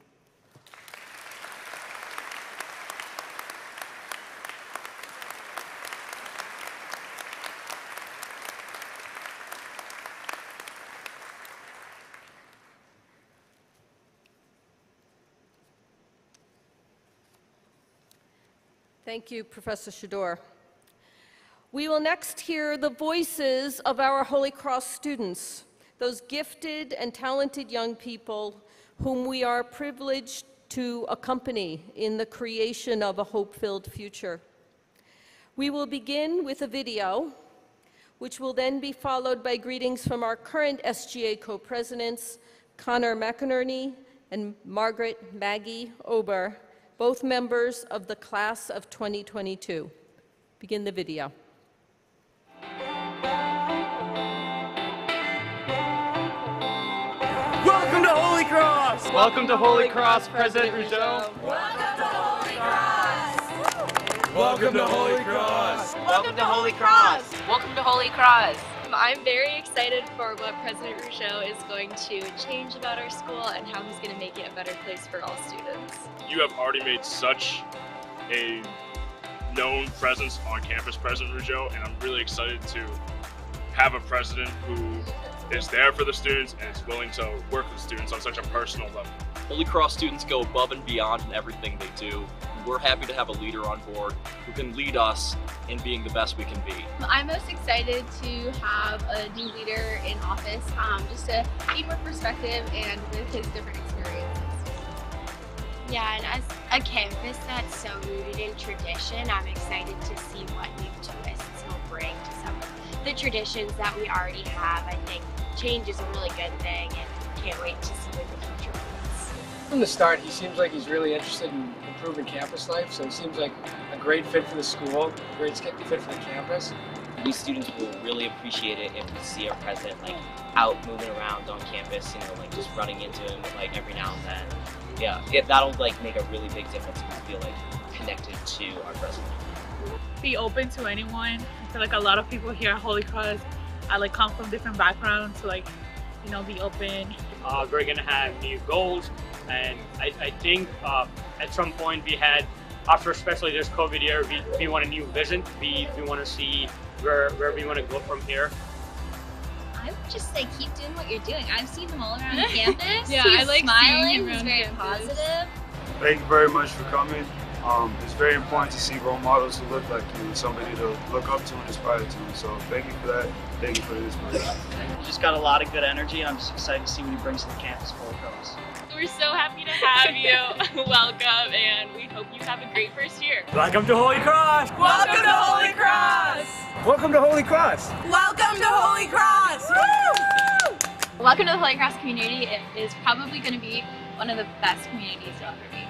Thank you, Professor Shador. We will next hear the voices of our Holy Cross students, those gifted and talented young people whom we are privileged to accompany in the creation of a hope-filled future. We will begin with a video, which will then be followed by greetings from our current SGA co-presidents, Connor McInerney and Margaret Maggie Ober, both members of the class of 2022. Begin the video. Welcome to Holy Cross! Welcome to Holy Cross, President Rougeau. Welcome to Holy Cross! Welcome to Holy Cross! Welcome to Holy Cross! Welcome to Holy Cross! I'm very excited for what President Rougeau is going to change about our school and how he's going to make it a better place for all students. You have already made such a known presence on campus, President Rougeau, and I'm really excited to have a president who is there for the students and is willing to work with students on such a personal level. Holy Cross students go above and beyond in everything they do. We're happy to have a leader on board who can lead us in being the best we can be. I'm most excited to have a new leader in office, just to gain more perspective and with his different experiences. Yeah, and as a campus that's so rooted in tradition, I'm excited to see what new twists he'll bring to some of the traditions that we already have. I think change is a really good thing and can't wait to see what the future brings. From the start, he seems like he's really interested in improving campus life, so he seems like a great fit for the school, a great fit for the campus. We students will really appreciate it if we see our president out moving around on campus, just running into him every now and then. Yeah, that'll make a really big difference if we feel connected to our president. Be open to anyone. I feel like a lot of people here at Holy Cross come from different backgrounds, so be open. We're gonna have new goals, and I think at some point we had, after especially this COVID year, we want a new vision. We want to see where we want to go from here. I would just say keep doing what you're doing. I've seen him all around campus. Yeah, he's I like smiling. seeing him He's around very campus. positive. Thank you very much for coming. It's very important to see role models who look like you and somebody to look up to and aspire to. So thank you for that. Thank you for the inspiration. He just got a lot of good energy, and I'm just excited to see what he brings to the campus for Holy Cross. We're so happy to have you. Welcome, and we hope you have a great first year. Welcome to Holy Cross! Welcome to Holy Cross! Welcome to Holy Cross! Welcome to Holy Cross! Woo! Welcome to the Holy Cross community. It is probably going to be one of the best communities you'll ever meet.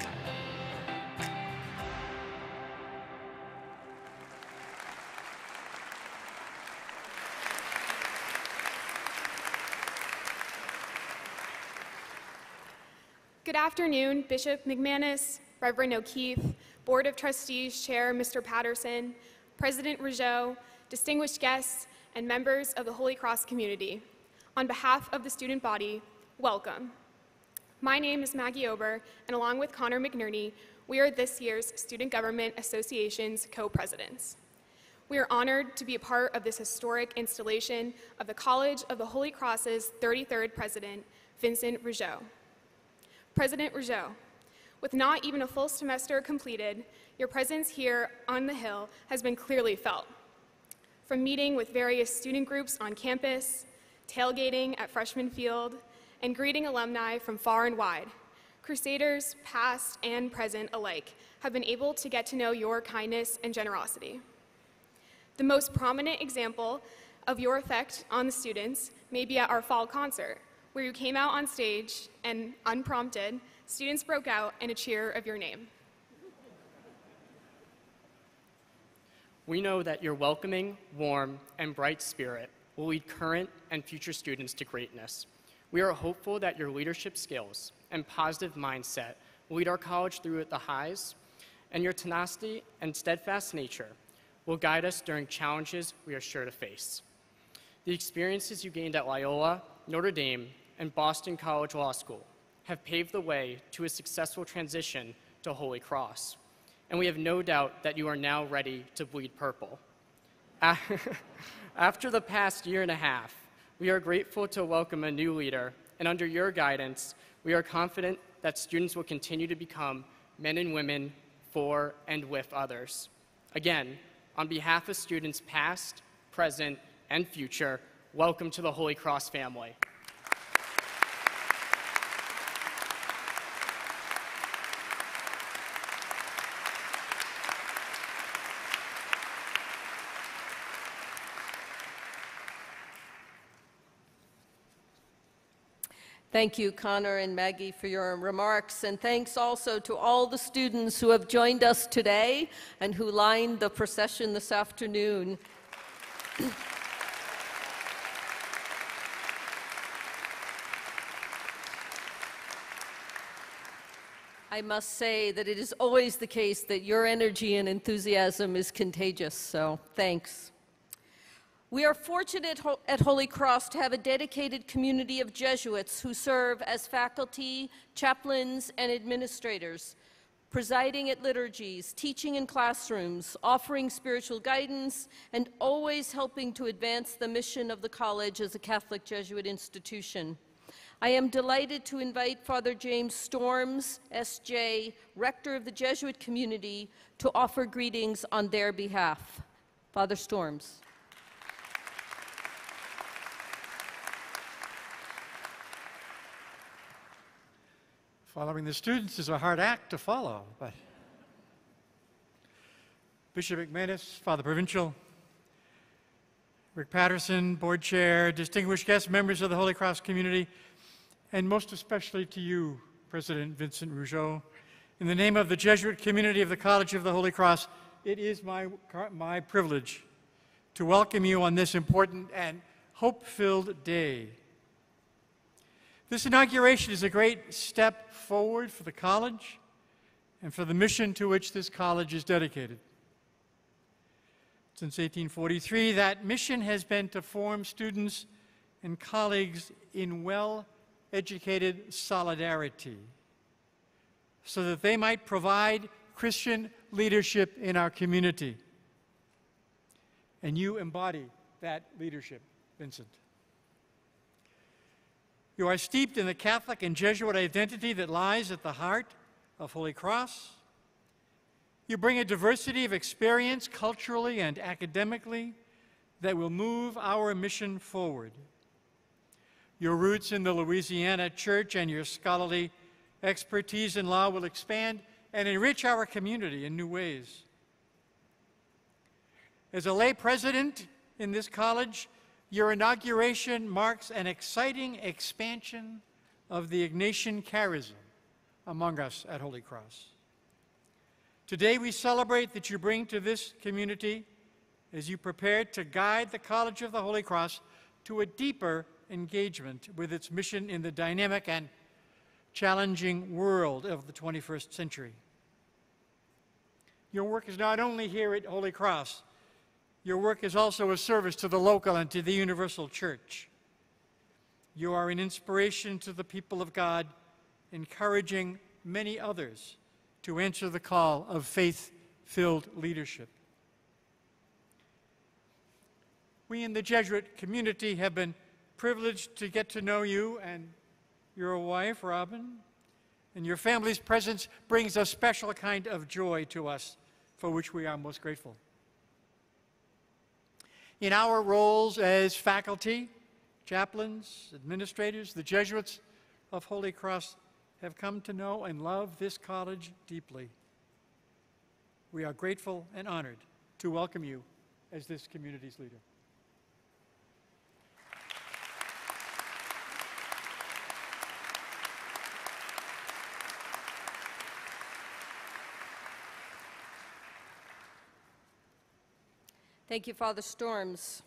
Good afternoon, Bishop McManus, Reverend O'Keefe, Board of Trustees Chair Mr. Patterson, President Rougeau, distinguished guests, and members of the Holy Cross community. On behalf of the student body, welcome. My name is Maggie Ober, and along with Connor McInerney, we are this year's Student Government Association's co-presidents. We are honored to be a part of this historic installation of the College of the Holy Cross's 33rd president, Vincent Rougeau. President Rougeau, with not even a full semester completed, your presence here on the Hill has been clearly felt. From meeting with various student groups on campus, tailgating at Freshman Field, and greeting alumni from far and wide, Crusaders, past and present alike, have been able to get to know your kindness and generosity. The most prominent example of your effect on the students may be at our fall concert, where you came out on stage and, unprompted, students broke out in a cheer of your name. We know that your welcoming, warm, and bright spirit will lead current and future students to greatness. We are hopeful that your leadership skills and positive mindset will lead our college through the highs, and your tenacity and steadfast nature will guide us during challenges we are sure to face. The experiences you gained at Loyola, Notre Dame, and Boston College Law School have paved the way to a successful transition to Holy Cross, and we have no doubt that you are now ready to bleed purple. After the past year and a half, we are grateful to welcome a new leader, and under your guidance, we are confident that students will continue to become men and women for and with others. Again, on behalf of students past, present, and future, welcome to the Holy Cross family. Thank you, Connor and Maggie, for your remarks, and thanks also to all the students who have joined us today and who lined the procession this afternoon. I must say that it is always the case that your energy and enthusiasm is contagious, so thanks. We are fortunate at Holy Cross to have a dedicated community of Jesuits who serve as faculty, chaplains, and administrators, presiding at liturgies, teaching in classrooms, offering spiritual guidance, and always helping to advance the mission of the college as a Catholic Jesuit institution. I am delighted to invite Father James Storms, S.J., Rector of the Jesuit community, to offer greetings on their behalf. Father Storms. Following the students is a hard act to follow, but Bishop McManus, Father Provincial, Rick Patterson, Board Chair, distinguished guests, members of the Holy Cross community, and most especially to you, President Vincent Rougeau, in the name of the Jesuit community of the College of the Holy Cross, it is my privilege to welcome you on this important and hope-filled day. This inauguration is a great step forward for the college and for the mission to which this college is dedicated. Since 1843, that mission has been to form students and colleagues in well-educated solidarity so that they might provide Christian leadership in our community. And you embody that leadership, Vincent. You are steeped in the Catholic and Jesuit identity that lies at the heart of Holy Cross. You bring a diversity of experience culturally and academically that will move our mission forward. Your roots in the Louisiana Church and your scholarly expertise in law will expand and enrich our community in new ways. As a lay president in this college, your inauguration marks an exciting expansion of the Ignatian charism among us at Holy Cross. Today we celebrate that you bring to this community, as you prepare to guide the College of the Holy Cross to a deeper engagement with its mission in the dynamic and challenging world of the 21st century. Your work is not only here at Holy Cross, your work is also a service to the local and to the universal church. You are an inspiration to the people of God, encouraging many others to answer the call of faith-filled leadership. We in the Jesuit community have been privileged to get to know you and your wife, Robin, and your family's presence brings a special kind of joy to us, for which we are most grateful. In our roles as faculty, chaplains, administrators, the Jesuits of Holy Cross have come to know and love this college deeply. We are grateful and honored to welcome you as this community's leader. Thank you, Father Storms.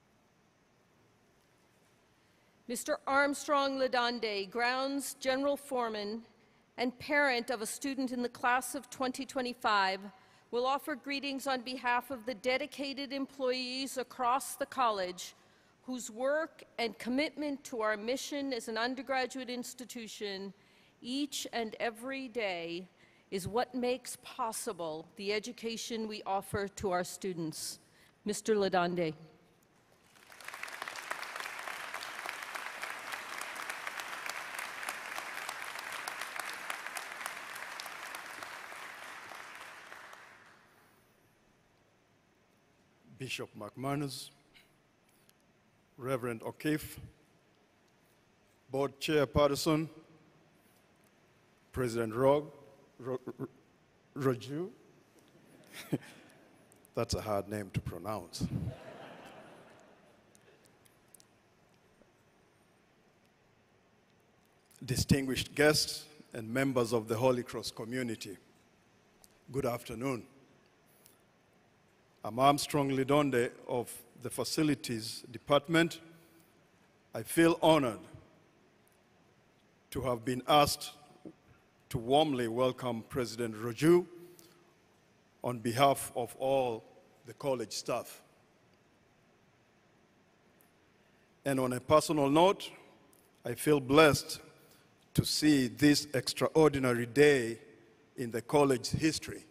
Mr. Armstrong Ladonde, Grounds General Foreman and parent of a student in the class of 2025, will offer greetings on behalf of the dedicated employees across the college whose work and commitment to our mission as an undergraduate institution each and every day is what makes possible the education we offer to our students. Mr. Ladonde. Bishop McManus, Reverend O'Keefe, Board Chair Patterson, President Rougeau. That's a hard name to pronounce. Distinguished guests and members of the Holy Cross community, good afternoon. I'm Armstrong Ladonde of the Facilities Department. I feel honored to have been asked to warmly welcome President Rougeau on behalf of all the college staff. And on a personal note, I feel blessed to see this extraordinary day in the college history.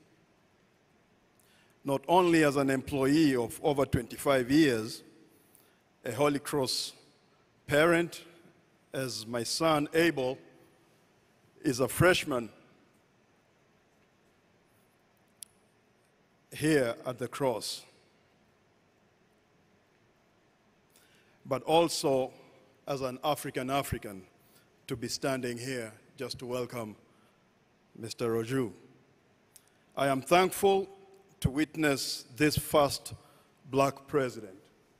Not only as an employee of over 25 years, a Holy Cross parent, as my son Abel is a freshman here at the Cross, but also as an African to be standing here just to welcome Mr. Rougeau. I am thankful to witness this first black president.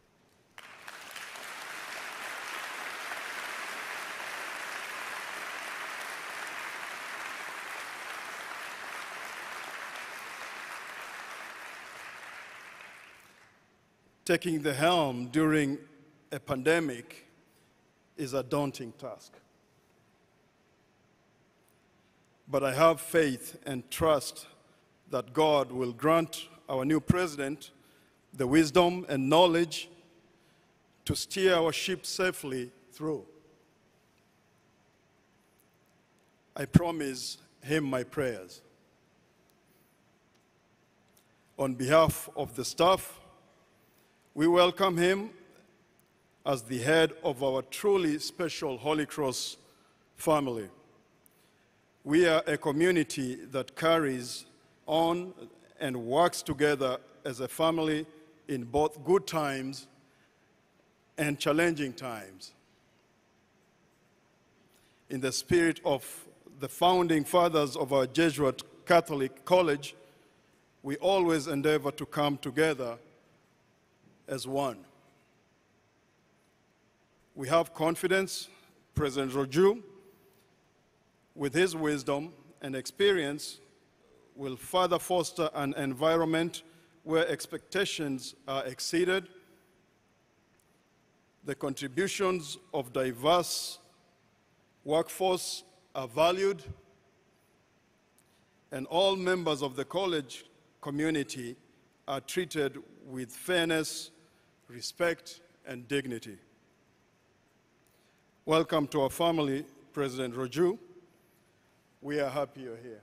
Taking the helm during a pandemic is a daunting task. But I have faith and trust that God will grant our new president the wisdom and knowledge to steer our ship safely through. I promise him my prayers. On behalf of the staff, we welcome him as the head of our truly special Holy Cross family. We are a community that carries on and works together as a family in both good times and challenging times. In the spirit of the founding fathers of our Jesuit Catholic College, we always endeavor to come together as one. We have confidence President Rougeau, with his wisdom and experience, will further foster an environment where expectations are exceeded, the contributions of diverse workforce are valued, and all members of the college community are treated with fairness, respect, and dignity. Welcome to our family, President Rougeau. We are happy you're here.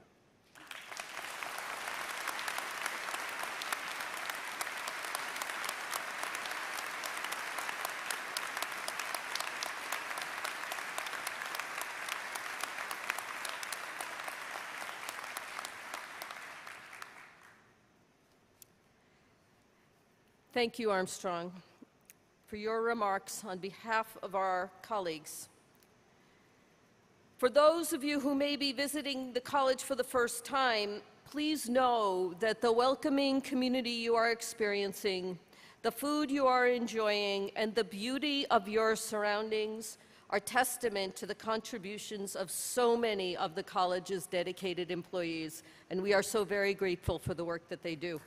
Thank you, Armstrong, for your remarks on behalf of our colleagues. For those of you who may be visiting the college for the first time, please know that the welcoming community you are experiencing, the food you are enjoying, and the beauty of your surroundings are testament to the contributions of so many of the college's dedicated employees, and we are so very grateful for the work that they do.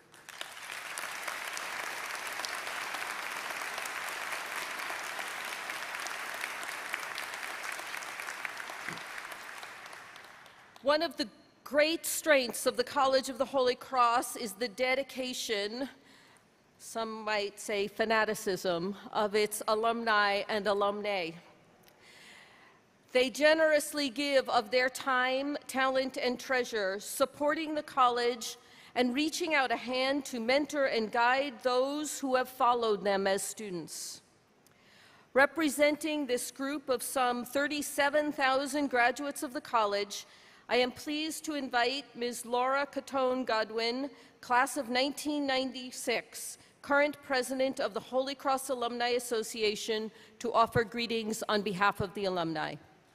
One of the great strengths of the College of the Holy Cross is the dedication, some might say fanaticism, of its alumni and alumnae. They generously give of their time, talent, and treasure, supporting the college and reaching out a hand to mentor and guide those who have followed them as students. Representing this group of some 37,000 graduates of the college, I am pleased to invite Ms. Laura Catone Godwin, class of 1996, current president of the Holy Cross Alumni Association, to offer greetings on behalf of the alumni.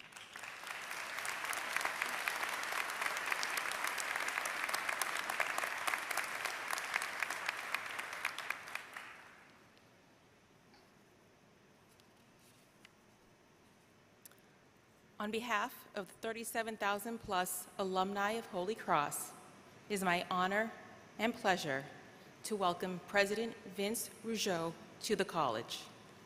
On behalf of the 37,000 plus alumni of Holy Cross, it is my honor and pleasure to welcome President Vince Rougeau to the college.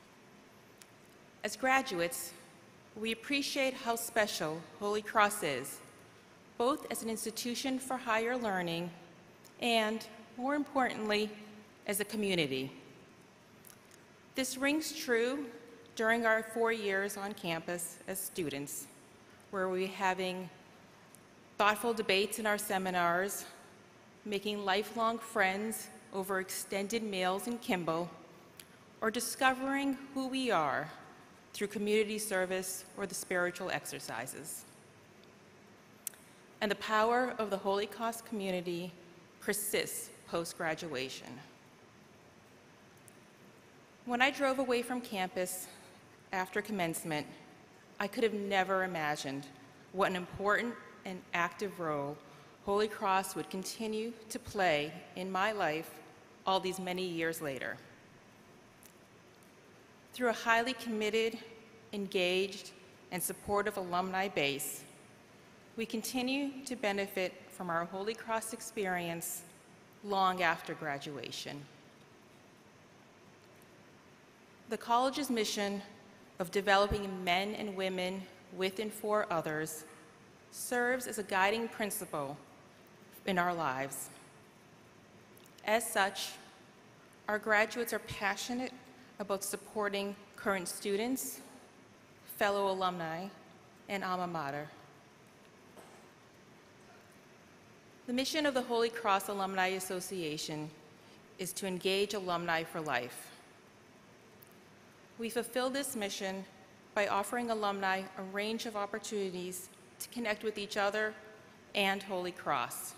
As graduates, we appreciate how special Holy Cross is, both as an institution for higher learning and, more importantly, as a community. This rings true during our 4 years on campus as students, where we're having thoughtful debates in our seminars, making lifelong friends over extended meals in Kimball, or discovering who we are through community service or the spiritual exercises. And the power of the Holy Cross community persists post-graduation. When I drove away from campus after commencement, I could have never imagined what an important and active role Holy Cross would continue to play in my life all these many years later. Through a highly committed, engaged, and supportive alumni base, we continue to benefit from our Holy Cross experience long after graduation. The college's mission of developing men and women with and for others serves as a guiding principle in our lives. As such, our graduates are passionate about supporting current students, fellow alumni, and alma mater. The mission of the Holy Cross Alumni Association is to engage alumni for life. We fulfill this mission by offering alumni a range of opportunities to connect with each other and Holy Cross.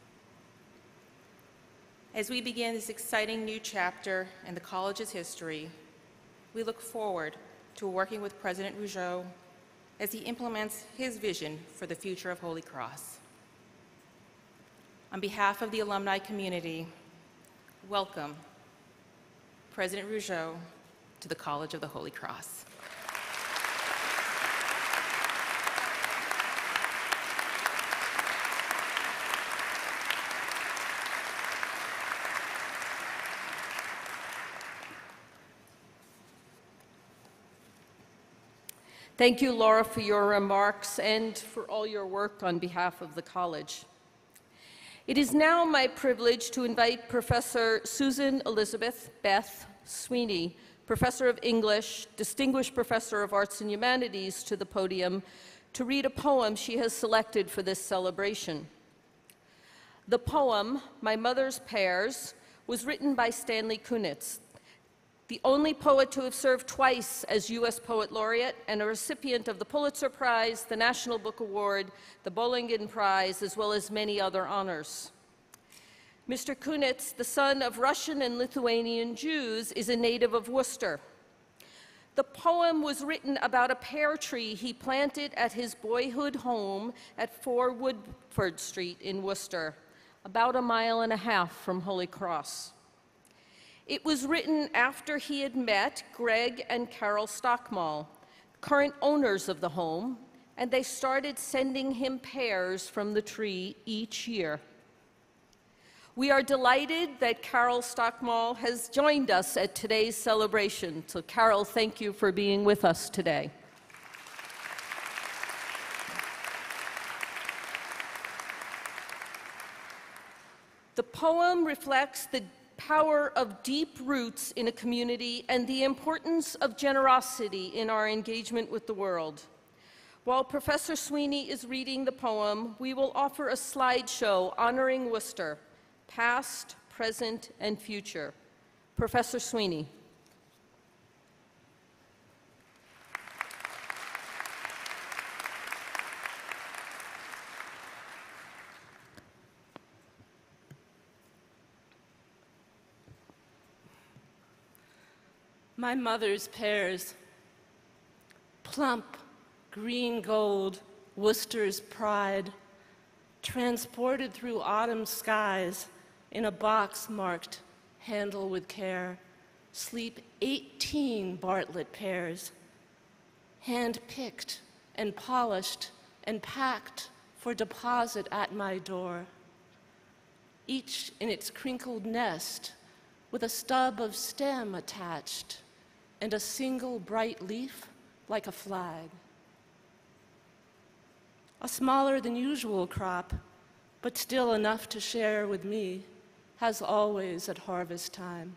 As we begin this exciting new chapter in the college's history, we look forward to working with President Rougeau as he implements his vision for the future of Holy Cross. On behalf of the alumni community, welcome President Rougeau to the College of the Holy Cross. Thank you, Laura, for your remarks and for all your work on behalf of the college. It is now my privilege to invite Professor Susan Elizabeth Beth Sweeney, Professor of English, Distinguished Professor of Arts and Humanities, to the podium to read a poem she has selected for this celebration. The poem, My Mother's Pears, was written by Stanley Kunitz, the only poet to have served twice as U.S. Poet Laureate and a recipient of the Pulitzer Prize, the National Book Award, the Bollingen Prize, as well as many other honors. Mr. Kunitz, the son of Russian and Lithuanian Jews, is a native of Worcester. The poem was written about a pear tree he planted at his boyhood home at 4 Woodford Street in Worcester, about 1.5 miles from Holy Cross. It was written after he had met Greg and Carol Stockmall, current owners of the home, and they started sending him pears from the tree each year. We are delighted that Carol Stockmall has joined us at today's celebration. So Carol, thank you for being with us today. The poem reflects the power of deep roots in a community and the importance of generosity in our engagement with the world. While Professor Sweeney is reading the poem, we will offer a slideshow honoring Worcester, past, present, and future. Professor Sweeney. My mother's pears, plump, green gold, Worcester's pride, transported through autumn skies in a box marked handle with care, sleep 18 Bartlett pears, hand-picked and polished and packed for deposit at my door, each in its crinkled nest with a stub of stem attached and a single bright leaf like a flag. A smaller than usual crop, but still enough to share with me, as always at harvest time.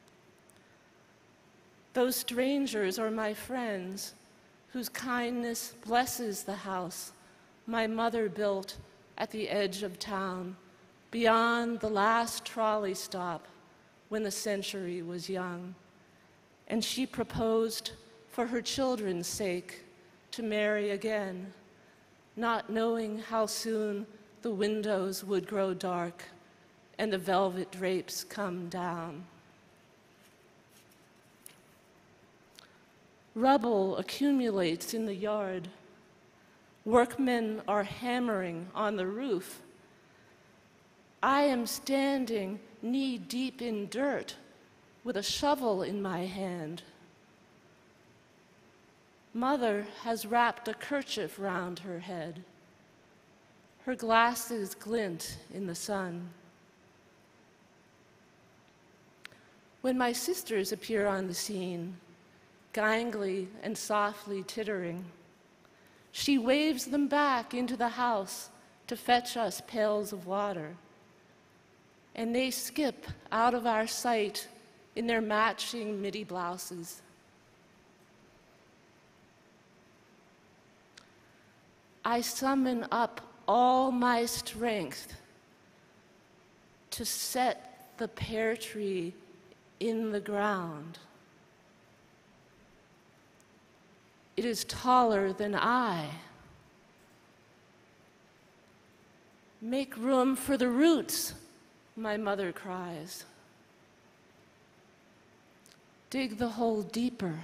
Those strangers are my friends, whose kindness blesses the house my mother built at the edge of town, beyond the last trolley stop when the century was young. And she proposed, for her children's sake, to marry again, not knowing how soon the windows would grow dark and the velvet drapes come down. Rubble accumulates in the yard. Workmen are hammering on the roof. I am standing knee-deep in dirt with a shovel in my hand. Mother has wrapped a kerchief round her head. Her glasses glint in the sun. When my sisters appear on the scene, gangly and softly tittering, she waves them back into the house to fetch us pails of water. And they skip out of our sight in their matching midi blouses. I summon up all my strength to set the pear tree in the ground. It is taller than I. Make room for the roots, my mother cries. Dig the hole deeper.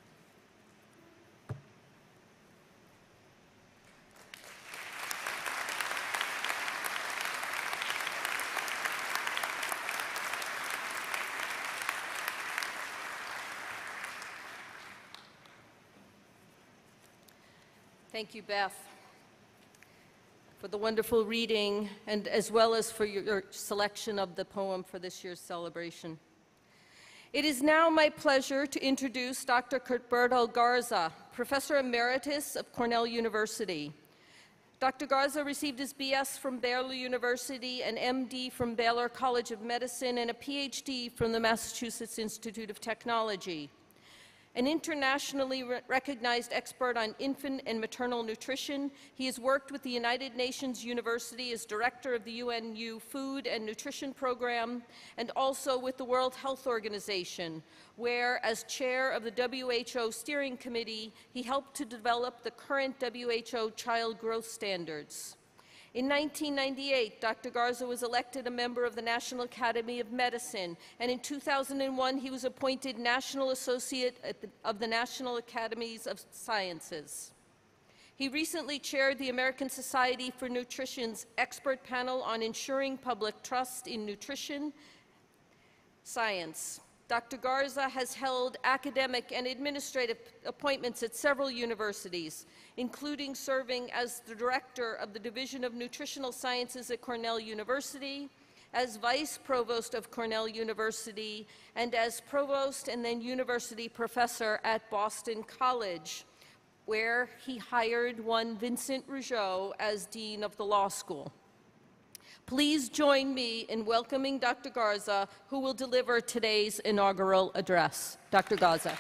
Thank you, Beth, for the wonderful reading and as well as for your selection of the poem for this year's celebration. It is now my pleasure to introduce Dr. Cuthberto Garza, Professor Emeritus of Cornell University. Dr. Garza received his BS from Baylor University, an MD from Baylor College of Medicine, and a PhD from the Massachusetts Institute of Technology. An internationally recognized expert on infant and maternal nutrition, he has worked with the United Nations University as director of the UNU Food and Nutrition Program, and also with the World Health Organization, where, as chair of the WHO Steering Committee, he helped to develop the current WHO Child Growth Standards. In 1998, Dr. Garza was elected a member of the National Academy of Medicine, and in 2001, he was appointed National Associate of the National Academies of Sciences. He recently chaired the American Society for Nutrition's expert panel on ensuring public trust in nutrition science. Dr. Garza has held academic and administrative appointments at several universities, including serving as the director of the Division of Nutritional Sciences at Cornell University, as vice provost of Cornell University, and as provost and then university professor at Boston College, where he hired one Vincent Rougeau as dean of the law school. Please join me in welcoming Dr. Garza, who will deliver today's inaugural address. Dr. Garza.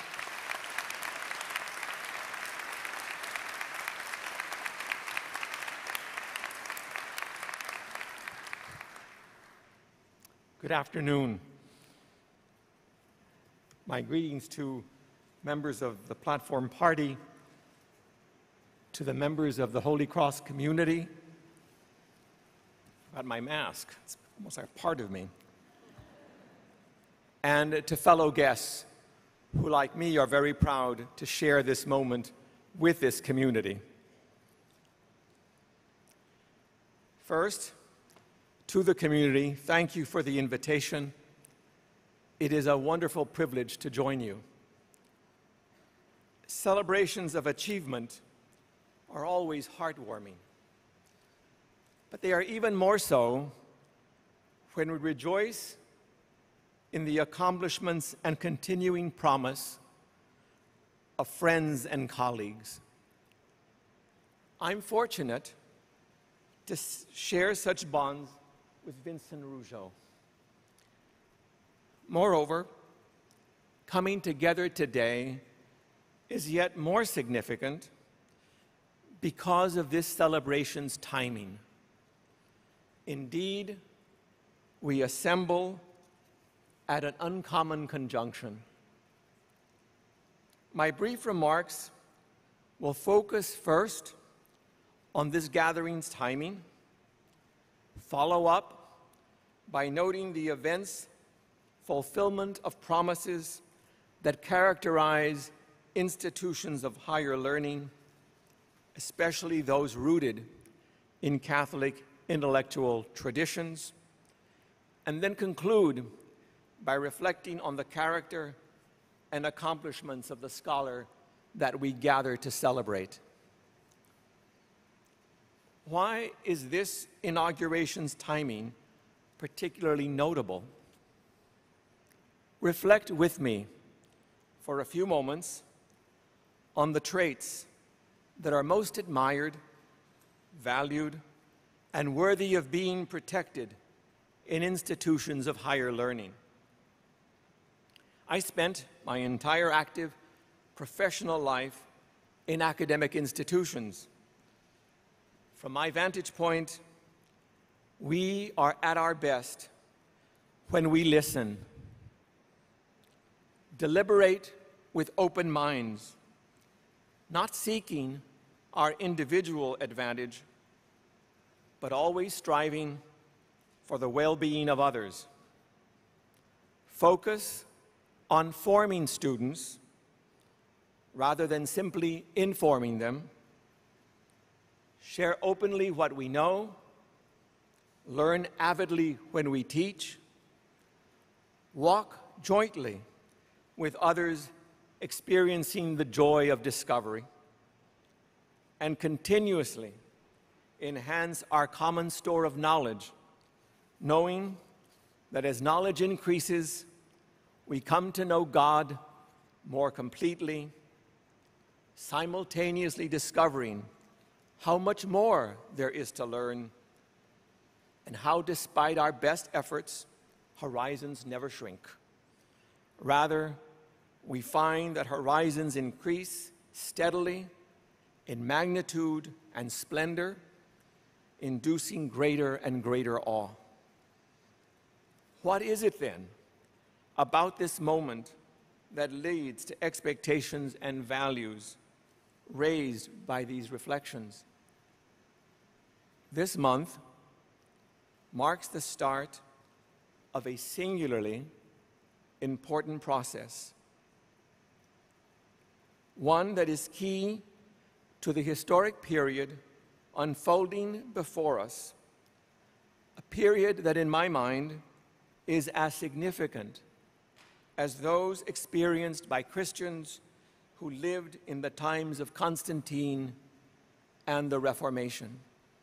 Good afternoon. My greetings to members of the Platform Party, to the members of the Holy Cross community. Got my mask, it's almost like a part of me. And to fellow guests who, like me, are very proud to share this moment with this community. First, to the community, thank you for the invitation. It is a wonderful privilege to join you. Celebrations of achievement are always heartwarming. But they are even more so when we rejoice in the accomplishments and continuing promise of friends and colleagues. I'm fortunate to share such bonds with Vincent Rougeau. Moreover, coming together today is yet more significant because of this celebration's timing. Indeed, we assemble at an uncommon conjunction. My brief remarks will focus first on this gathering's timing, follow up by noting the event's fulfillment of promises that characterize institutions of higher learning, especially those rooted in Catholic intellectual traditions, and then conclude by reflecting on the character and accomplishments of the scholar that we gather to celebrate. Why is this inauguration's timing particularly notable? Reflect with me for a few moments on the traits that are most admired, valued, and worthy of being protected in institutions of higher learning. I spent my entire active professional life in academic institutions. From my vantage point, we are at our best when we listen, deliberate with open minds, not seeking our individual advantage, but always striving for the well-being of others. Focus on forming students rather than simply informing them. Share openly what we know, learn avidly when we teach, walk jointly with others experiencing the joy of discovery, and continuously enhance our common store of knowledge, knowing that as knowledge increases, we come to know God more completely, simultaneously discovering how much more there is to learn and how, despite our best efforts, horizons never shrink. Rather, we find that horizons increase steadily in magnitude and splendor, inducing greater and greater awe. What is it then about this moment that leads to expectations and values raised by these reflections? This month marks the start of a singularly important process, one that is key to the historic period unfolding before us, a period that in my mind is as significant as those experienced by Christians who lived in the times of Constantine and the Reformation.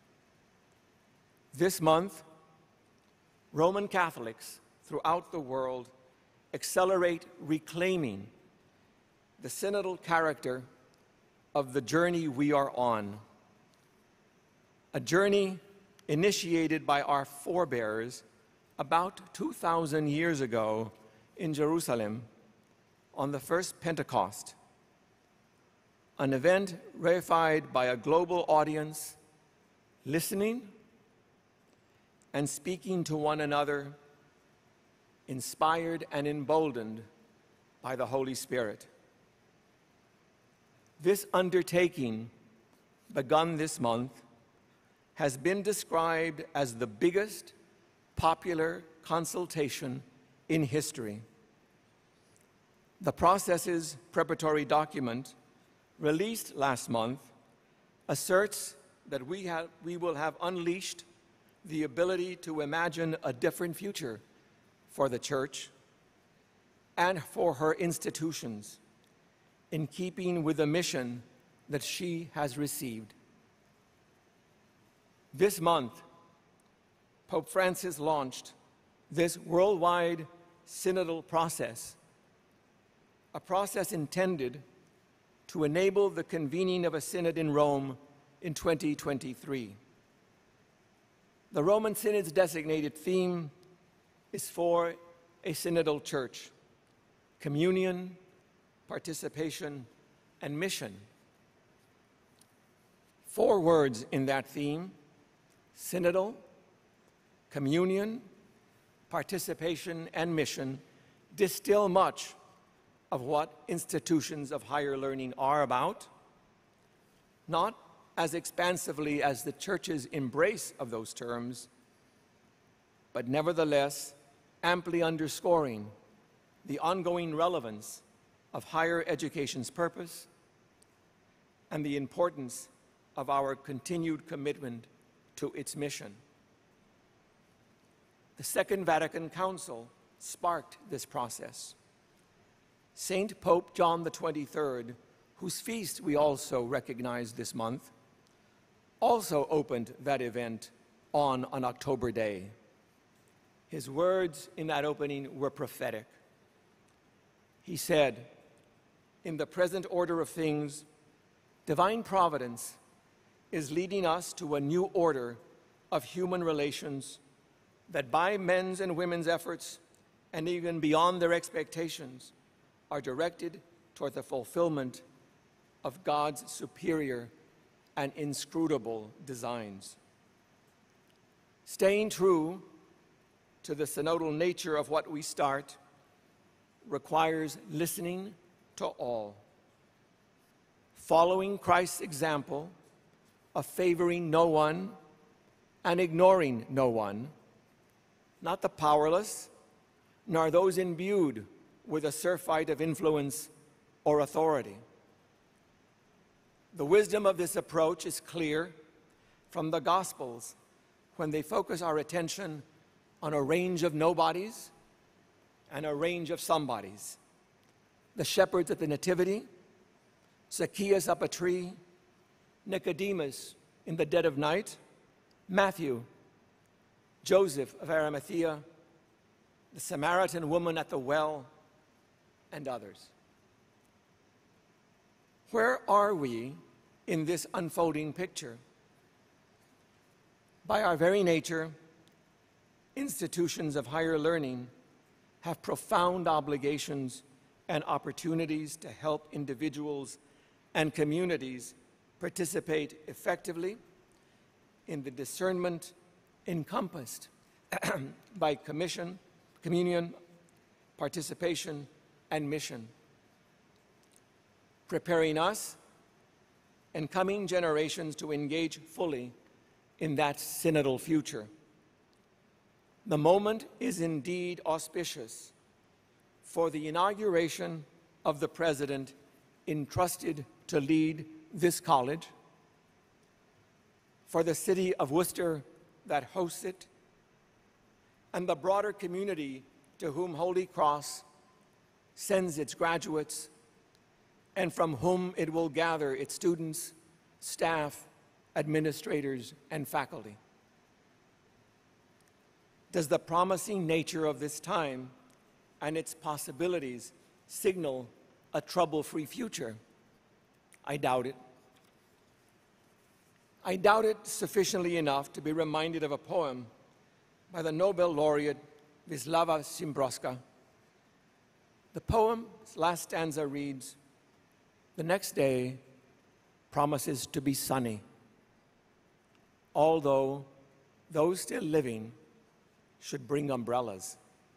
This month, Roman Catholics throughout the world accelerate reclaiming the synodal character of the journey we are on, a journey initiated by our forebears about 2,000 years ago in Jerusalem on the first Pentecost, an event reified by a global audience, listening and speaking to one another, inspired and emboldened by the Holy Spirit. This undertaking, begun this month, has been described as the biggest popular consultation in history. The process's preparatory document, released last month, asserts that we will have unleashed the ability to imagine a different future for the Church and for her institutions, in keeping with the mission that she has received. This month, Pope Francis launched this worldwide synodal process, a process intended to enable the convening of a synod in Rome in 2023. The Roman Synod's designated theme is for a synodal church: communion, participation, and mission. 4 words in that theme: synodal, communion, participation, and mission, distill much of what institutions of higher learning are about, not as expansively as the Church's embrace of those terms, but nevertheless amply underscoring the ongoing relevance of higher education's purpose and the importance of our continued commitment to its mission. The Second Vatican Council sparked this process. Saint Pope John XXIII, whose feast we also recognize this month, also opened that event on an October day. His words in that opening were prophetic. He said, "In the present order of things, divine providence is leading us to a new order of human relations that by men's and women's efforts, and even beyond their expectations, are directed toward the fulfillment of God's superior and inscrutable designs." Staying true to the synodal nature of what we start requires listening to all, following Christ's example of favoring no one and ignoring no one, not the powerless, nor those imbued with a surfeit of influence or authority. The wisdom of this approach is clear from the Gospels when they focus our attention on a range of nobodies and a range of somebodies. The shepherds at the Nativity, Zacchaeus up a tree, Nicodemus in the dead of night, Matthew, Joseph of Arimathea, the Samaritan woman at the well, and others. Where are we in this unfolding picture? By our very nature, institutions of higher learning have profound obligations and opportunities to help individuals and communities participate effectively in the discernment encompassed by communion, participation, and mission, preparing us and coming generations to engage fully in that synodal future. The moment is indeed auspicious for the inauguration of the president entrusted to lead this college, for the city of Worcester that hosts it, and the broader community to whom Holy Cross sends its graduates and from whom it will gather its students, staff, administrators, and faculty. Does the promising nature of this time and its possibilities signal a trouble-free future? I doubt it. I doubt it sufficiently enough to be reminded of a poem by the Nobel laureate Wisława Szymborska. The poem's last stanza reads, "The next day promises to be sunny, although those still living should bring umbrellas."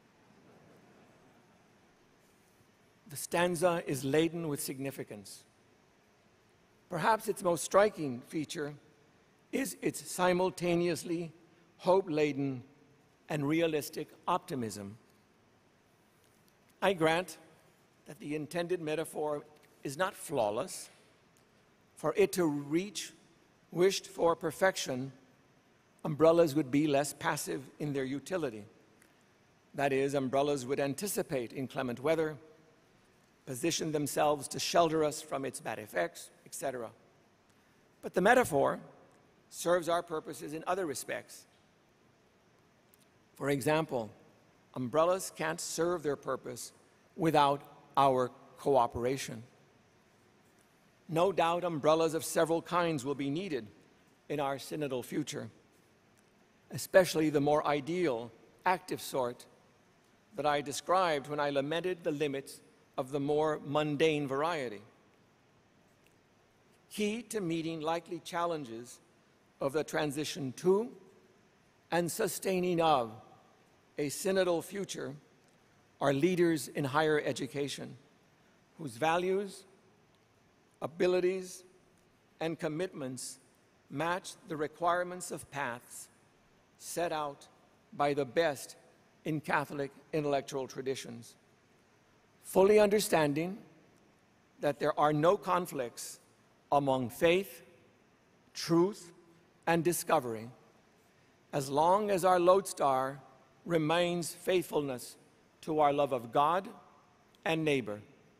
The stanza is laden with significance. Perhaps its most striking feature is its simultaneously hope-laden and realistic optimism. I grant that the intended metaphor is not flawless. For it to reach wished-for perfection, umbrellas would be less passive in their utility. That is, umbrellas would anticipate inclement weather, position themselves to shelter us from its bad effects, etc. But the metaphor serves our purposes in other respects. For example, umbrellas can't serve their purpose without our cooperation. No doubt umbrellas of several kinds will be needed in our synodal future, especially the more ideal, active sort that I described when I lamented the limits of the more mundane variety. Key to meeting likely challenges of the transition to and sustaining of a synodal future are leaders in higher education whose values, abilities, and commitments match the requirements of paths set out by the best in Catholic intellectual traditions, fully understanding that there are no conflicts among faith, truth, and discovery, as long as our lodestar remains faithfulness to our love of God and neighbor.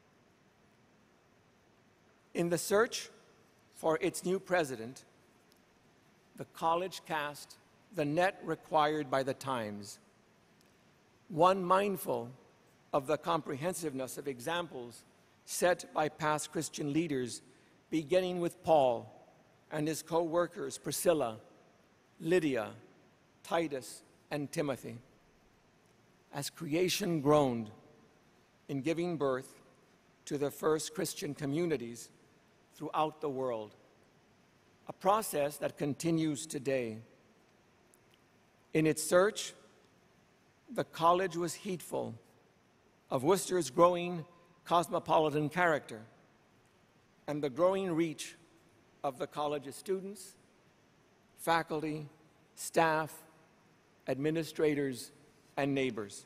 In the search for its new president, the college cast the net required by the times, one mindful of the comprehensiveness of examples set by past Christian leaders, beginning with Paul and his co-workers Priscilla, Lydia, Titus, and Timothy. As creation groaned in giving birth to the first Christian communities throughout the world, a process that continues today. In its search, the college was heedful of Worcester's growing cosmopolitan character and the growing reach of the college's students, faculty, staff, administrators, and neighbors.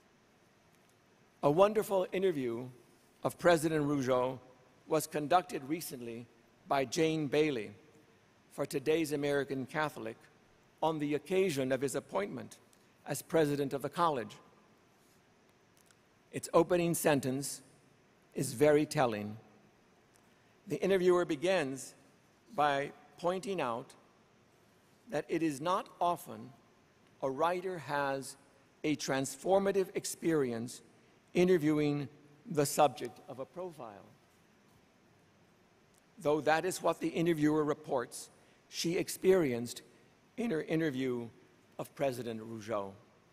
A wonderful interview of President Rougeau was conducted recently by Jane Bailey for Today's American Catholic on the occasion of his appointment as president of the college. Its opening sentence is very telling. The interviewer begins by pointing out that it is not often a writer has a transformative experience interviewing the subject of a profile. Though that is what the interviewer reports she experienced in her interview of President Rougeau.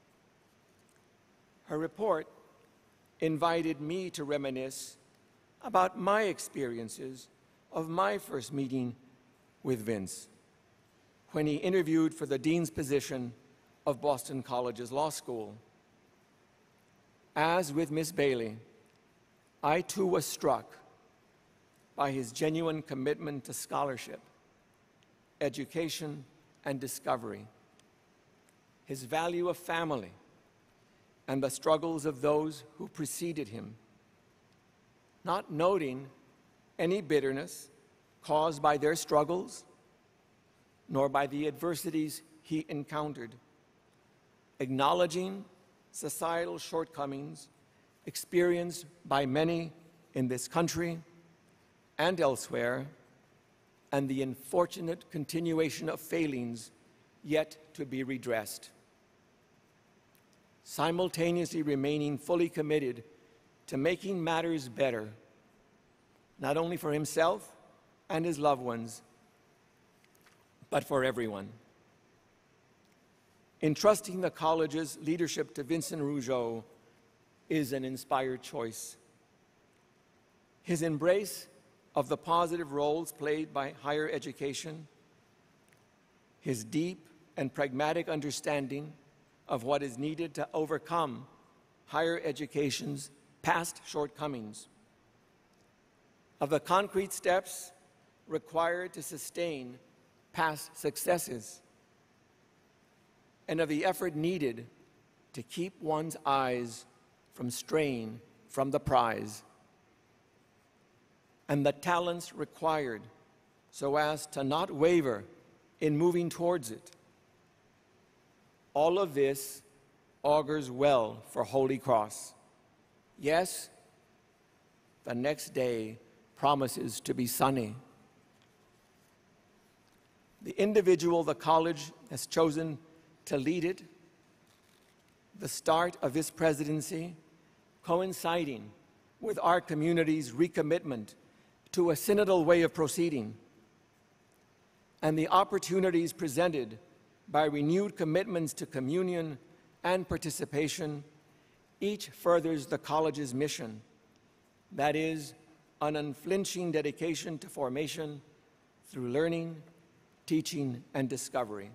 Her report invited me to reminisce about my experiences of my first meeting with Vince when he interviewed for the dean's position of Boston College's law school. As with Miss Bailey, I too was struck by his genuine commitment to scholarship, education, and discovery, his value of family, and the struggles of those who preceded him, not noting any bitterness caused by their struggles, nor by the adversities he encountered, acknowledging societal shortcomings experienced by many in this country and elsewhere, and the unfortunate continuation of failings yet to be redressed. Simultaneously remaining fully committed to making matters better, not only for himself and his loved ones, but for everyone. Entrusting the college's leadership to Vincent Rougeau is an inspired choice. His embrace of the positive roles played by higher education, his deep and pragmatic understanding of what is needed to overcome higher education's past shortcomings, of the concrete steps required to sustain past successes, and of the effort needed to keep one's eyes from straying from the prize, and the talents required so as to not waver in moving towards it. All of this augurs well for Holy Cross. Yes, the next day promises to be sunny. The individual the college has chosen to lead it, the start of this presidency coinciding with our community's recommitment to a synodal way of proceeding, and the opportunities presented by renewed commitments to communion and participation, each furthers the college's mission, that is, an unflinching dedication to formation through learning, teaching, and discovery.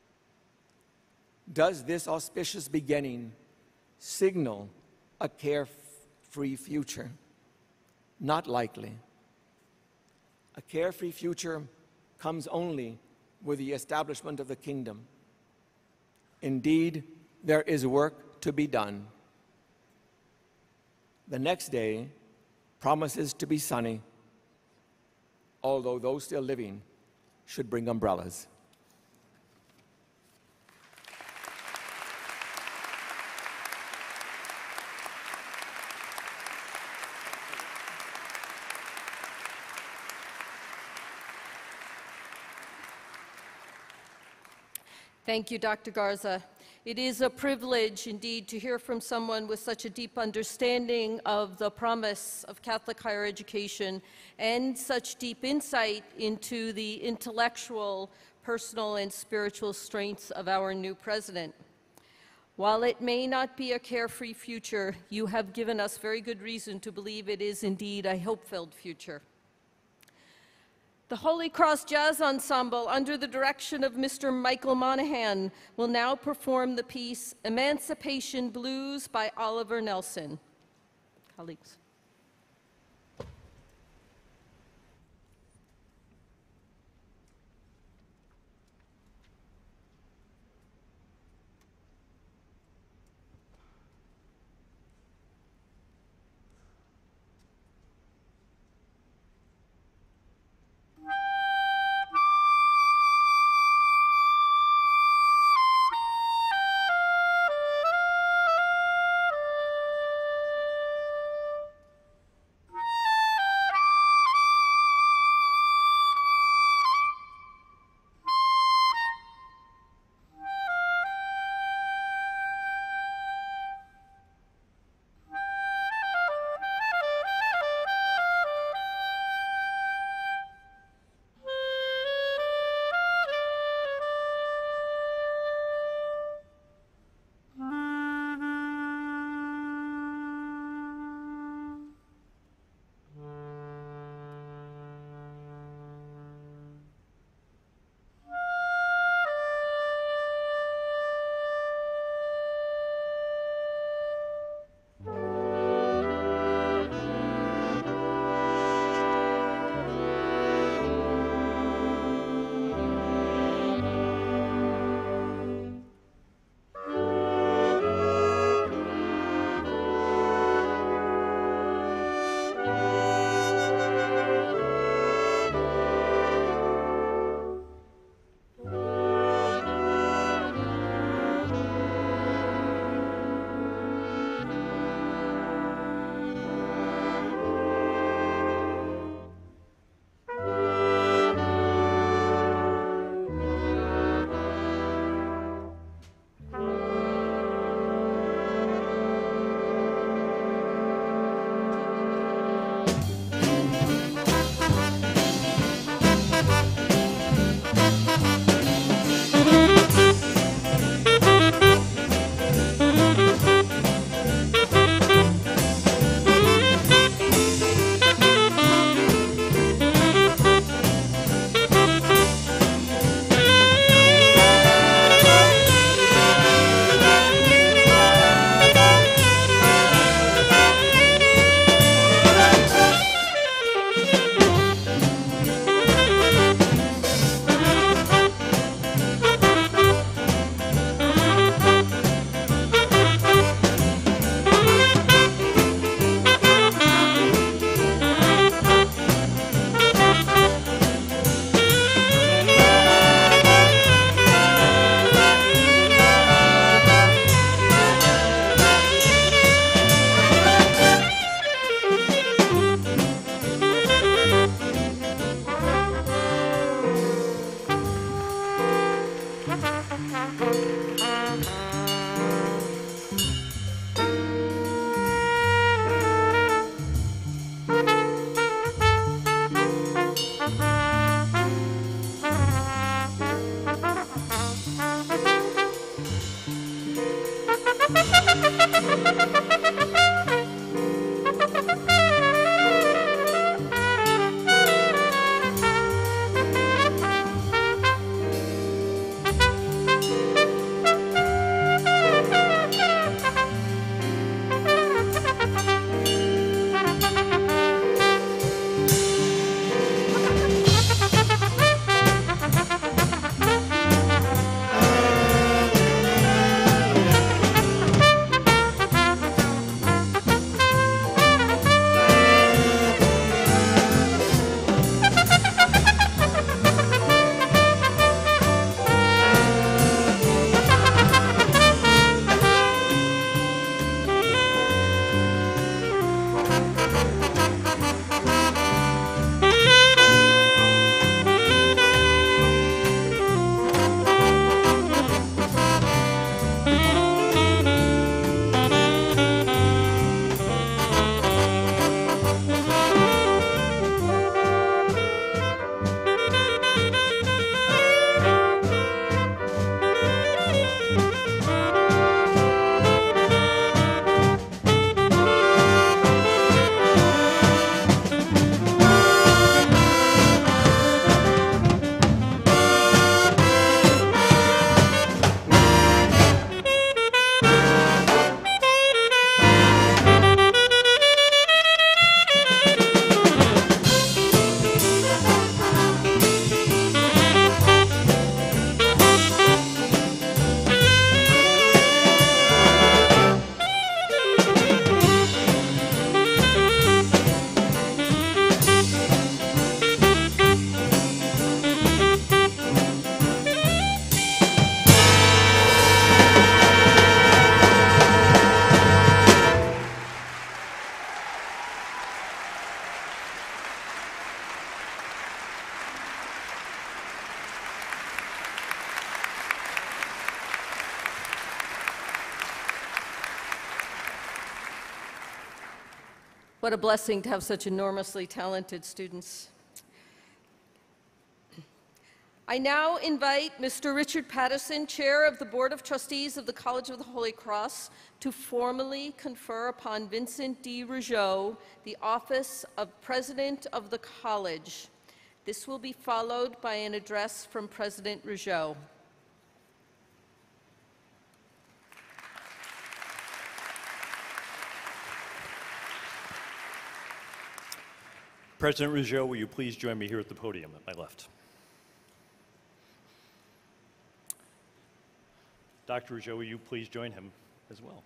Does this auspicious beginning signal a carefree future? Not likely. A carefree future comes only with the establishment of the kingdom. Indeed, there is work to be done. The next day promises to be sunny, although those still living should bring umbrellas. Thank you, Dr. Garza. It is a privilege indeed to hear from someone with such a deep understanding of the promise of Catholic higher education and such deep insight into the intellectual, personal, and spiritual strengths of our new president. While it may not be a carefree future, you have given us very good reason to believe it is indeed a hope-filled future. The Holy Cross Jazz Ensemble, under the direction of Mr. Michael Monahan, will now perform the piece Emancipation Blues by Oliver Nelson. Colleagues. What a blessing to have such enormously talented students. I now invite Mr. Richard Patterson, Chair of the Board of Trustees of the College of the Holy Cross, to formally confer upon Vincent D. Rougeau the office of President of the College. This will be followed by an address from President Rougeau. President Rougeau, will you please join me here at the podium at my left? Dr. Rougeau, will you please join him as well?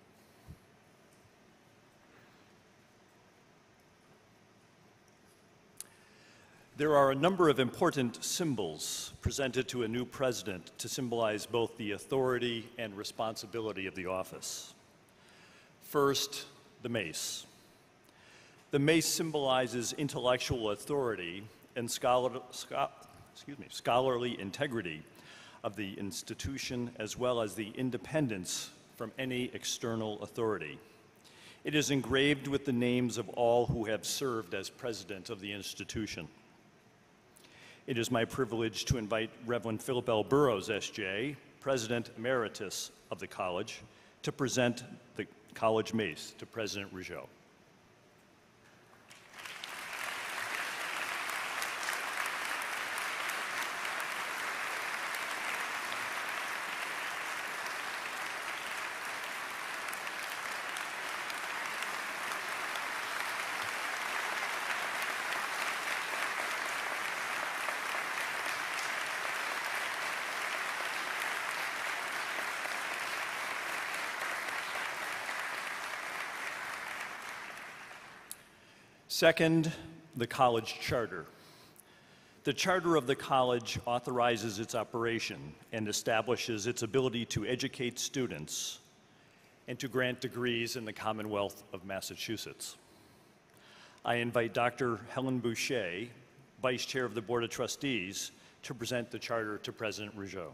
There are a number of important symbols presented to a new president to symbolize both the authority and responsibility of the office. First, the mace. The mace symbolizes intellectual authority and scholarly integrity of the institution, as well as the independence from any external authority. It is engraved with the names of all who have served as president of the institution. It is my privilege to invite Reverend Philip L. Burrows, S.J., President Emeritus of the college, to present the college mace to President Rougeau. Second, the college charter. The charter of the college authorizes its operation and establishes its ability to educate students and to grant degrees in the Commonwealth of Massachusetts. I invite Dr. Helen Boucher, Vice Chair of the Board of Trustees, to present the charter to President Rougeau.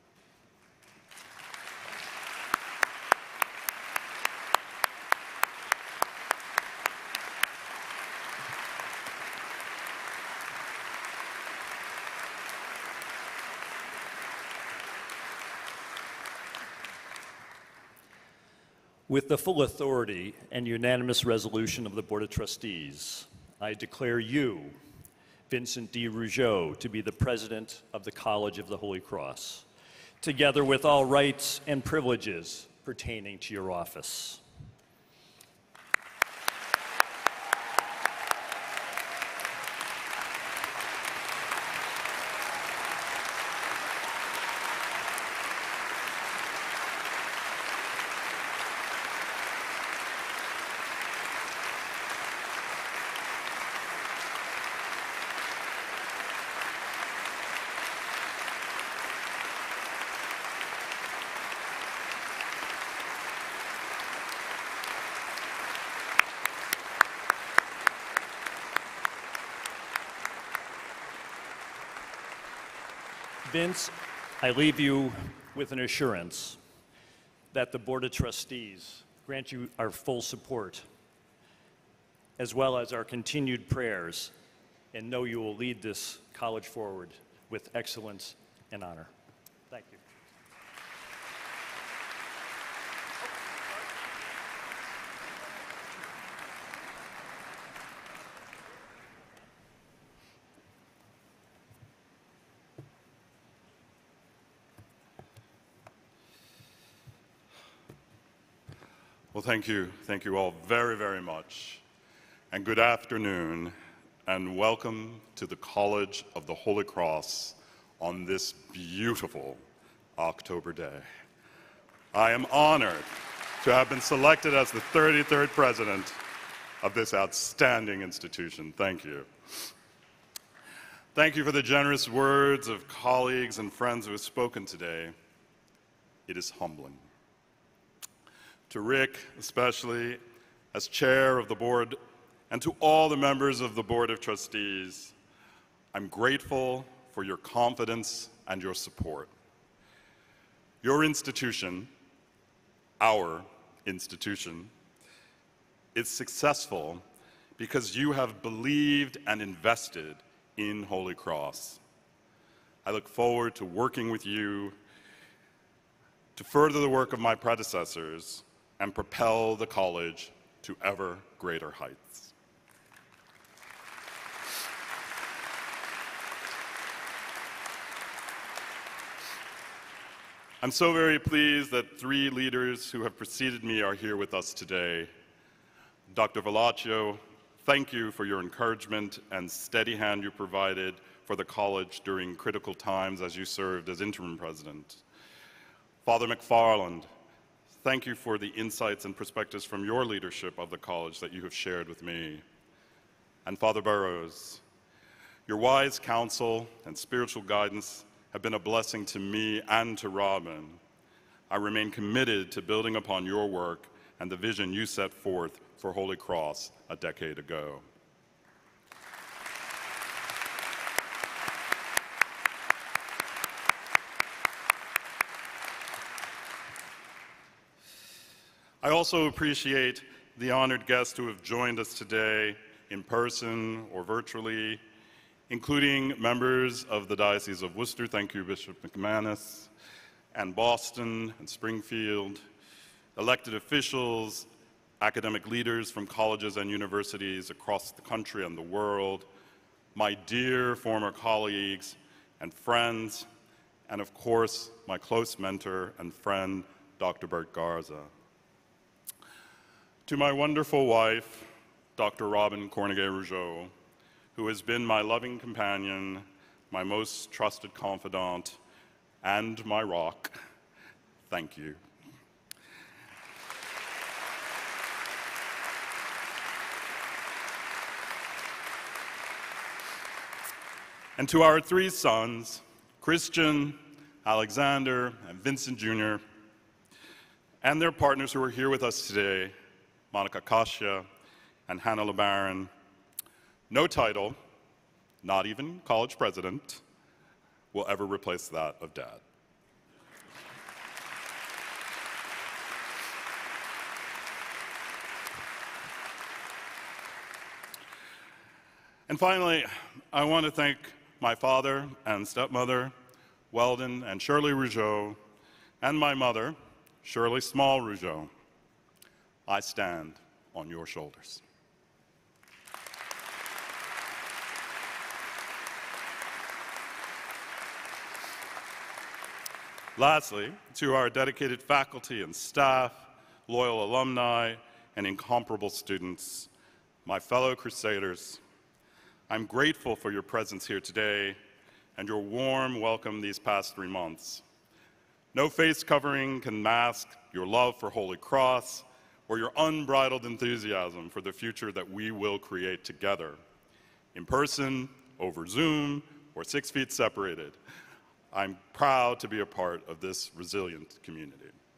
With the full authority and unanimous resolution of the Board of Trustees, I declare you, Vincent D. Rougeau, to be the President of the College of the Holy Cross, together with all rights and privileges pertaining to your office. Vince, I leave you with an assurance that the Board of Trustees grant you our full support, as well as our continued prayers, and know you will lead this college forward with excellence and honor. Thank you. Well, thank you all very, very much, and good afternoon, and welcome to the College of the Holy Cross on this beautiful October day. I am honored to have been selected as the 33rd president of this outstanding institution. Thank you. Thank you for the generous words of colleagues and friends who have spoken today. It is humbling. To Rick, especially, as chair of the board, and to all the members of the Board of Trustees, I'm grateful for your confidence and your support. Your institution, our institution, is successful because you have believed and invested in Holy Cross. I look forward to working with you to further the work of my predecessors and propel the college to ever greater heights. I'm so very pleased that three leaders who have preceded me are here with us today. Dr. Vallaccio, thank you for your encouragement and steady hand you provided for the college during critical times as you served as interim president. Father McFarland, thank you for the insights and perspectives from your leadership of the college that you have shared with me. And Father Burrows, your wise counsel and spiritual guidance have been a blessing to me and to Robin. I remain committed to building upon your work and the vision you set forth for Holy Cross a decade ago. I also appreciate the honored guests who have joined us today in person or virtually, including members of the Diocese of Worcester, thank you, Bishop McManus, and Boston and Springfield, elected officials, academic leaders from colleges and universities across the country and the world, my dear former colleagues and friends, and of course, my close mentor and friend, Dr. Bert Garza. To my wonderful wife, Dr. Robin Cornegay-Rougeau, who has been my loving companion, my most trusted confidant, and my rock, thank you. And to our three sons, Christian, Alexander, and Vincent Jr., and their partners who are here with us today, Monica Kasia and Hannah LeBaron, no title, not even college president, will ever replace that of Dad. And finally, I want to thank my father and stepmother, Weldon and Shirley Rougeau, and my mother, Shirley Small Rougeau. I stand on your shoulders. Lastly, to our dedicated faculty and staff, loyal alumni, and incomparable students, my fellow Crusaders, I'm grateful for your presence here today and your warm welcome these past 3 months. No face covering can mask your love for Holy Cross or your unbridled enthusiasm for the future that we will create together, in person, over Zoom, or 6 feet separated. I'm proud to be a part of this resilient community.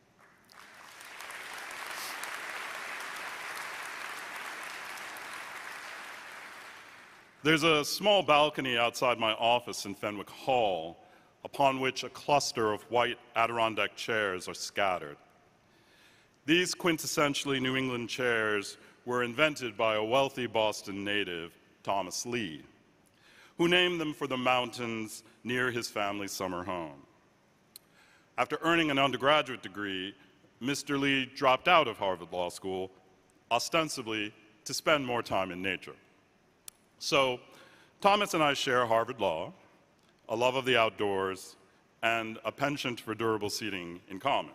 There's a small balcony outside my office in Fenwick Hall, upon which a cluster of white Adirondack chairs are scattered. These quintessentially New England chairs were invented by a wealthy Boston native, Thomas Lee, who named them for the mountains near his family's summer home. After earning an undergraduate degree, Mr. Lee dropped out of Harvard Law School, ostensibly to spend more time in nature. So, Thomas and I share Harvard Law, a love of the outdoors, and a penchant for durable seating in common.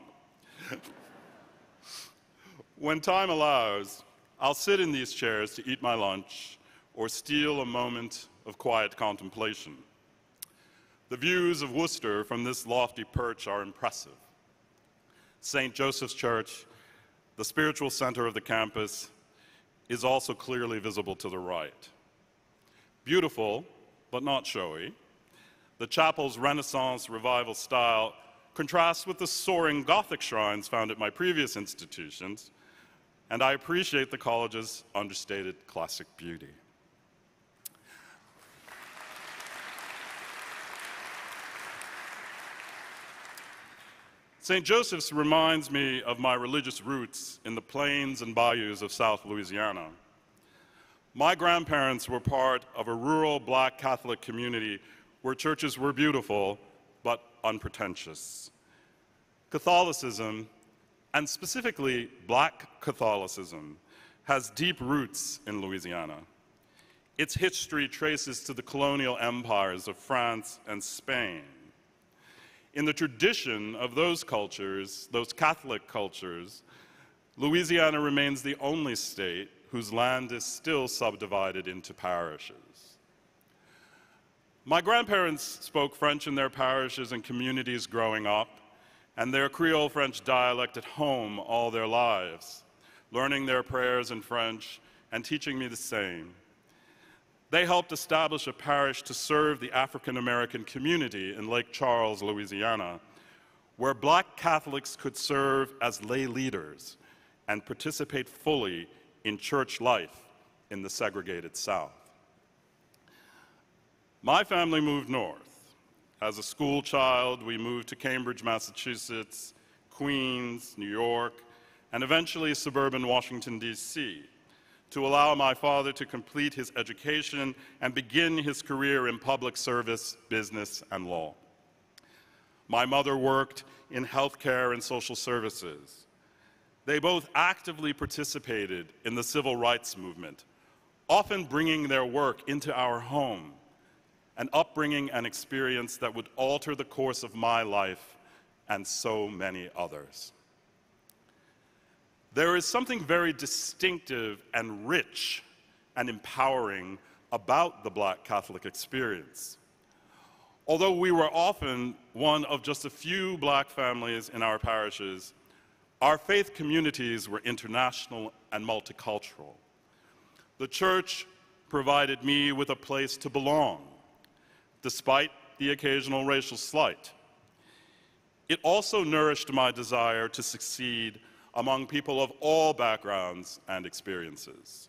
When time allows, I'll sit in these chairs to eat my lunch or steal a moment of quiet contemplation. The views of Worcester from this lofty perch are impressive. St. Joseph's Church, the spiritual center of the campus, is also clearly visible to the right. Beautiful, but not showy, the chapel's Renaissance Revival style contrasts with the soaring Gothic shrines found at my previous institutions, and I appreciate the college's understated classic beauty. St. Joseph's reminds me of my religious roots in the plains and bayous of South Louisiana. My grandparents were part of a rural black Catholic community where churches were beautiful but unpretentious. Catholicism, and specifically black Catholicism, has deep roots in Louisiana. Its history traces to the colonial empires of France and Spain. In the tradition of those cultures, those Catholic cultures, Louisiana remains the only state whose land is still subdivided into parishes. My grandparents spoke French in their parishes and communities growing up, and their Creole French dialect at home all their lives, learning their prayers in French and teaching me the same. They helped establish a parish to serve the African American community in Lake Charles, Louisiana, where black Catholics could serve as lay leaders and participate fully in church life in the segregated South. My family moved north. As a school child, we moved to Cambridge, Massachusetts, Queens, New York, and eventually suburban Washington, D.C., to allow my father to complete his education and begin his career in public service, business, and law. My mother worked in healthcare and social services. They both actively participated in the civil rights movement, often bringing their work into our home, an upbringing and experience that would alter the course of my life and so many others. There is something very distinctive and rich and empowering about the Black Catholic experience. Although we were often one of just a few Black families in our parishes, our faith communities were international and multicultural. The church provided me with a place to belong, despite the occasional racial slight. It also nourished my desire to succeed among people of all backgrounds and experiences.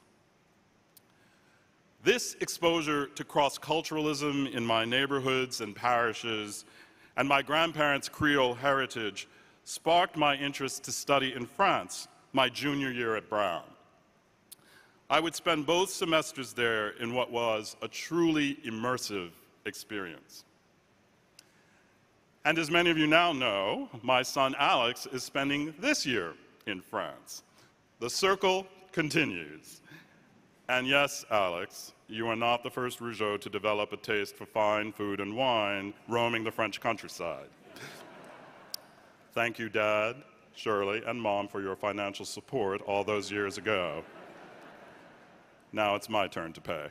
This exposure to cross-culturalism in my neighborhoods and parishes and my grandparents' Creole heritage sparked my interest to study in France my junior year at Brown. I would spend both semesters there in what was a truly immersive experience. And as many of you now know, my son Alex is spending this year in France. The circle continues. And yes, Alex, you are not the first Rougeau to develop a taste for fine food and wine roaming the French countryside. Thank you, Dad, Shirley, and Mom for your financial support all those years ago. Now it's my turn to pay.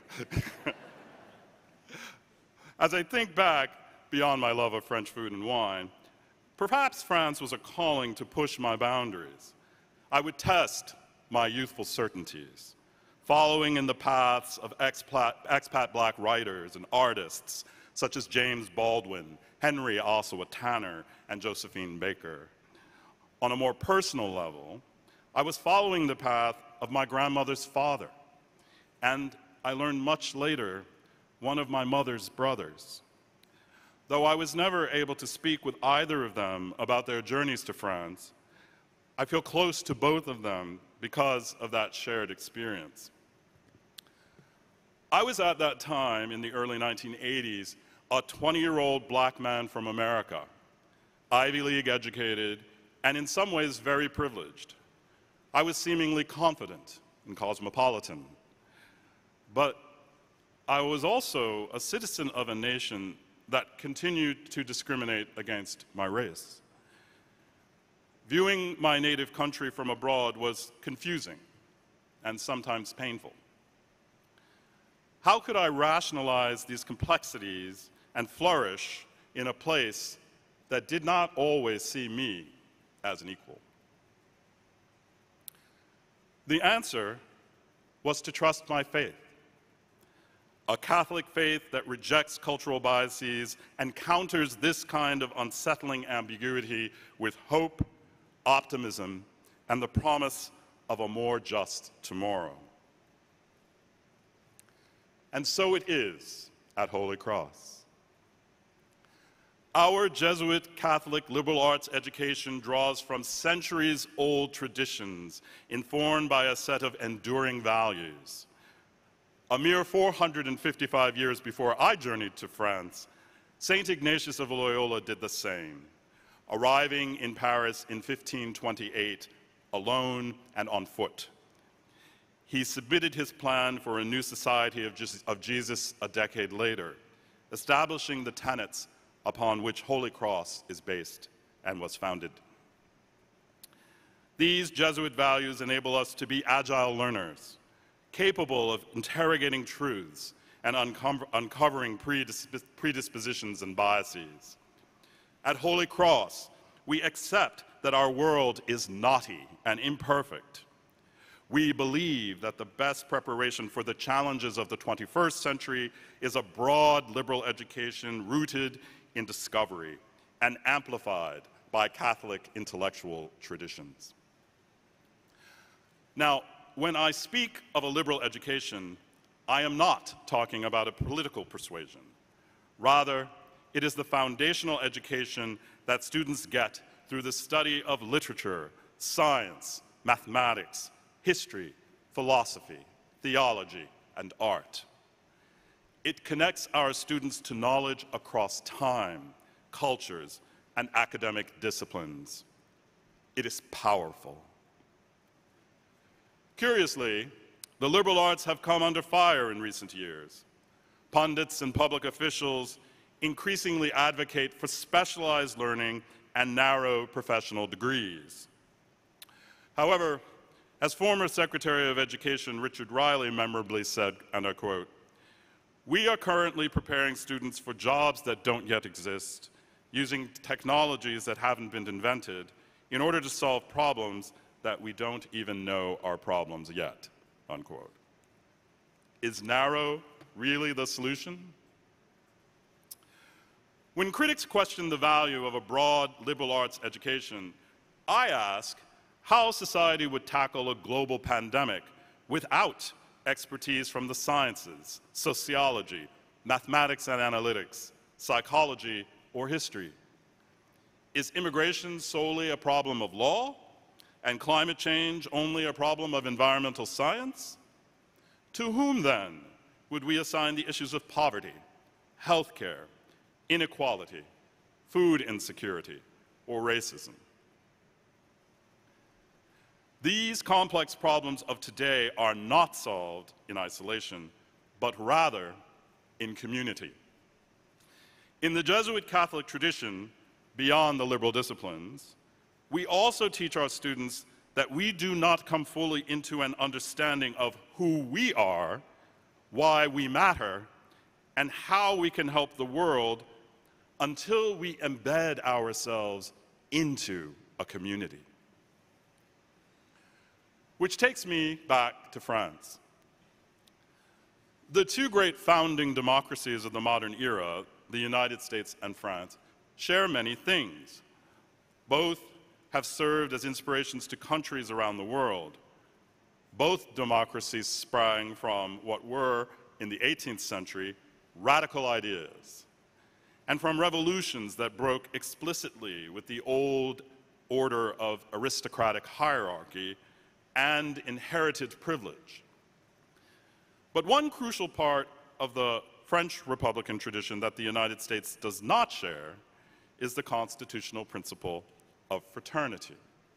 As I think back beyond my love of French food and wine, perhaps France was a calling to push my boundaries. I would test my youthful certainties, following in the paths of expat Black writers and artists such as James Baldwin, Henry Ossawa Tanner, and Josephine Baker. On a more personal level, I was following the path of my grandmother's father, and I learned much later, one of my mother's brothers. Though I was never able to speak with either of them about their journeys to France, I feel close to both of them because of that shared experience. I was at that time, in the early 1980s, a 20-year-old Black man from America, Ivy League educated, and in some ways very privileged. I was seemingly confident and cosmopolitan, but I was also a citizen of a nation that continued to discriminate against my race. Viewing my native country from abroad was confusing and sometimes painful. How could I rationalize these complexities and flourish in a place that did not always see me as an equal? The answer was to trust my faith. A Catholic faith that rejects cultural biases and counters this kind of unsettling ambiguity with hope, optimism, and the promise of a more just tomorrow. And so it is at Holy Cross. Our Jesuit Catholic liberal arts education draws from centuries-old traditions informed by a set of enduring values. A mere 455 years before I journeyed to France, St. Ignatius of Loyola did the same, arriving in Paris in 1528, alone and on foot. He submitted his plan for a new society of Jesus a decade later, establishing the tenets upon which Holy Cross is based and was founded. These Jesuit values enable us to be agile learners, capable of interrogating truths and uncovering predispositions and biases. At Holy Cross, we accept that our world is naughty and imperfect. We believe that the best preparation for the challenges of the 21st century is a broad liberal education rooted in discovery and amplified by Catholic intellectual traditions. Now, when I speak of a liberal education, I am not talking about a political persuasion. Rather, it is the foundational education that students get through the study of literature, science, mathematics, history, philosophy, theology, and art. It connects our students to knowledge across time, cultures, and academic disciplines. It is powerful. Curiously, the liberal arts have come under fire in recent years. Pundits and public officials increasingly advocate for specialized learning and narrow professional degrees. However, as former Secretary of Education Richard Riley memorably said, and I quote, "We are currently preparing students for jobs that don't yet exist, using technologies that haven't been invented in order to solve problems that we don't even know are problems yet," unquote. Is narrow really the solution? When critics question the value of a broad liberal arts education, I ask how society would tackle a global pandemic without expertise from the sciences, sociology, mathematics and analytics, psychology, or history. Is immigration solely a problem of law, and climate change only a problem of environmental science? To whom, then, would we assign the issues of poverty, healthcare, inequality, food insecurity, or racism? These complex problems of today are not solved in isolation, but rather in community. In the Jesuit Catholic tradition, beyond the liberal disciplines, we also teach our students that we do not come fully into an understanding of who we are, why we matter, and how we can help the world until we embed ourselves into a community. Which takes me back to France. The two great founding democracies of the modern era, the United States and France, share many things. Both have served as inspirations to countries around the world. Both democracies sprang from what were, in the 18th century, radical ideas, and from revolutions that broke explicitly with the old order of aristocratic hierarchy and inherited privilege. But one crucial part of the French Republican tradition that the United States does not share is the constitutional principle of fraternity.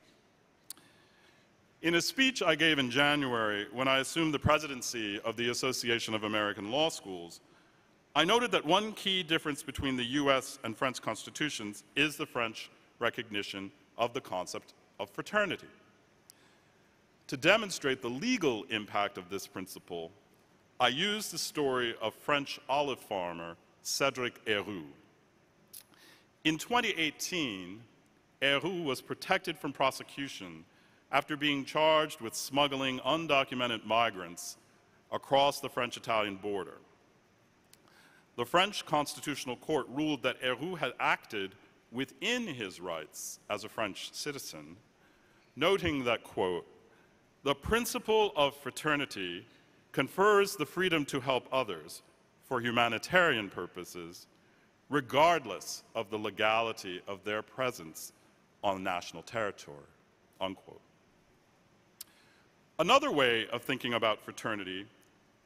In a speech I gave in January when I assumed the presidency of the Association of American Law Schools, I noted that one key difference between the US and French constitutions is the French recognition of the concept of fraternity. To demonstrate the legal impact of this principle, I used the story of French olive farmer Cédric Héroux. In 2018, Héroux was protected from prosecution after being charged with smuggling undocumented migrants across the French-Italian border. The French Constitutional Court ruled that Héroux had acted within his rights as a French citizen, noting that, quote, "The principle of fraternity confers the freedom to help others for humanitarian purposes, regardless of the legality of their presence on national territory," unquote. Another way of thinking about fraternity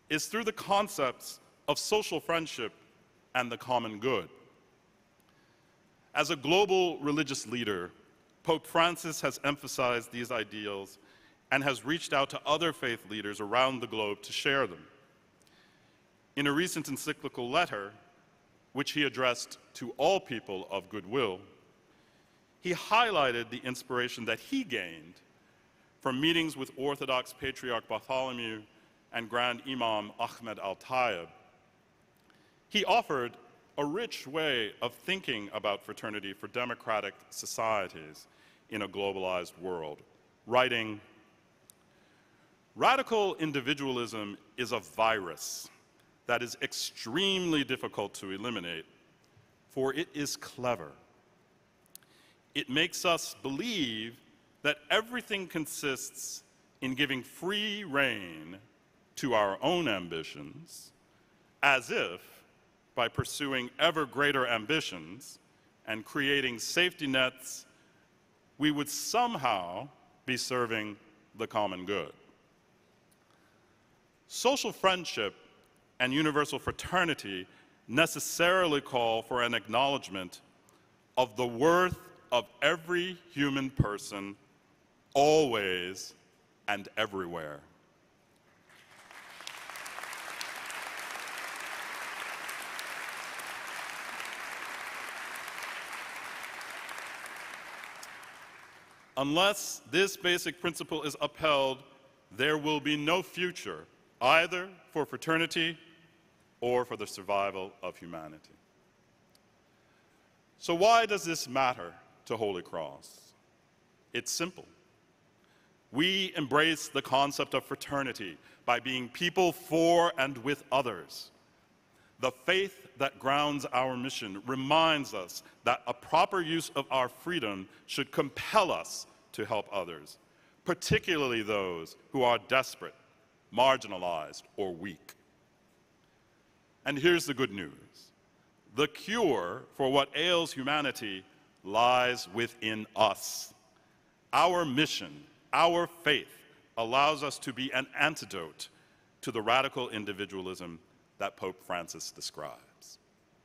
is through the concepts of social friendship and the common good. As a global religious leader, Pope Francis has emphasized these ideals and has reached out to other faith leaders around the globe to share them. In a recent encyclical letter, which he addressed to all people of goodwill, he highlighted the inspiration that he gained from meetings with Orthodox Patriarch Bartholomew and Grand Imam Ahmed al-Tayyib. He offered a rich way of thinking about fraternity for democratic societies in a globalized world, writing, "Radical individualism is a virus that is extremely difficult to eliminate, for it is clever. It makes us believe that everything consists in giving free rein to our own ambitions, as if, by pursuing ever greater ambitions and creating safety nets, we would somehow be serving the common good." Social friendship and universal fraternity necessarily call for an acknowledgement of the worth of every human person, always and everywhere. Unless this basic principle is upheld, there will be no future either for fraternity or for the survival of humanity. So why does this matter to Holy Cross? It's simple. We embrace the concept of fraternity by being people for and with others. The faith that grounds our mission reminds us that a proper use of our freedom should compel us to help others, particularly those who are desperate, marginalized, or weak. And here's the good news. The cure for what ails humanity lies within us. Our mission, our faith, allows us to be an antidote to the radical individualism that Pope Francis describes.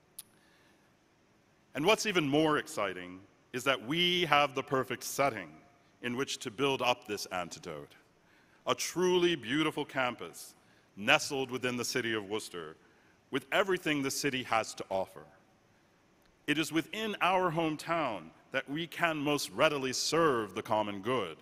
And what's even more exciting is that we have the perfect setting in which to build up this antidote. A truly beautiful campus nestled within the city of Worcester, with everything the city has to offer. It is within our hometown that we can most readily serve the common good.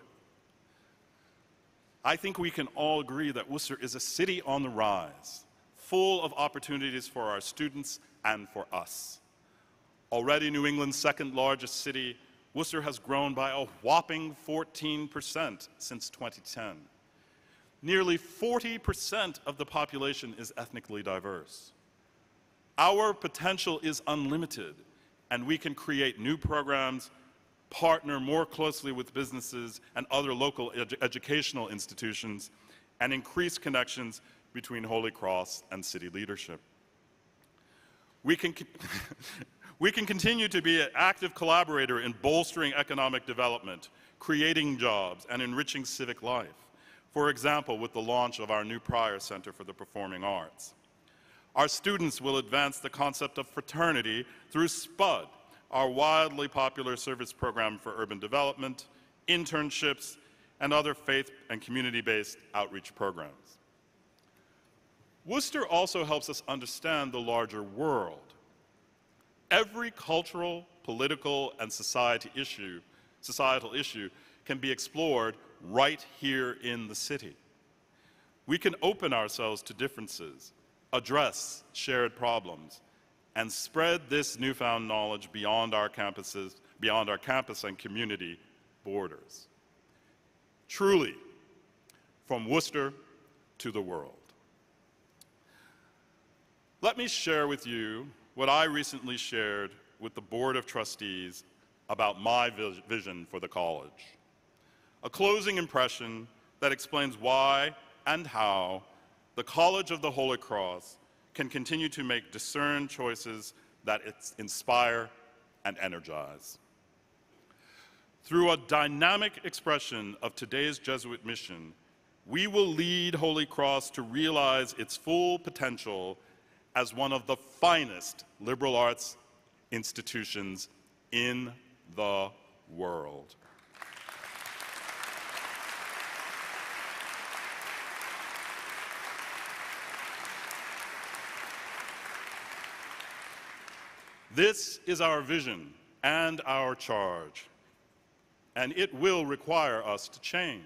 I think we can all agree that Worcester is a city on the rise, full of opportunities for our students and for us. Already New England's second largest city, Worcester has grown by a whopping 14% since 2010. Nearly 40% of the population is ethnically diverse. Our potential is unlimited, and we can create new programs, partner more closely with businesses and other local educational institutions, and increase connections between Holy Cross and city leadership. We can continue to be an active collaborator in bolstering economic development, creating jobs, and enriching civic life. For example, with the launch of our new Pryor Center for the Performing Arts. Our students will advance the concept of fraternity through SPUD, our wildly popular service program for urban development, internships, and other faith and community-based outreach programs. Worcester also helps us understand the larger world. Every cultural, political, and societal issue can be explored right here in the city. We can open ourselves to differences, address shared problems, and spread this newfound knowledge beyond our campuses, beyond our campus and community borders. Truly, from Worcester to the world. Let me share with you what I recently shared with the Board of Trustees about my vision for the college. A closing impression that explains why and how the College of the Holy Cross can continue to make discerned choices that inspire and energize. Through a dynamic expression of today's Jesuit mission, We will lead Holy Cross to realize its full potential as one of the finest liberal arts institutions in the world. This is our vision and our charge, and it will require us to change.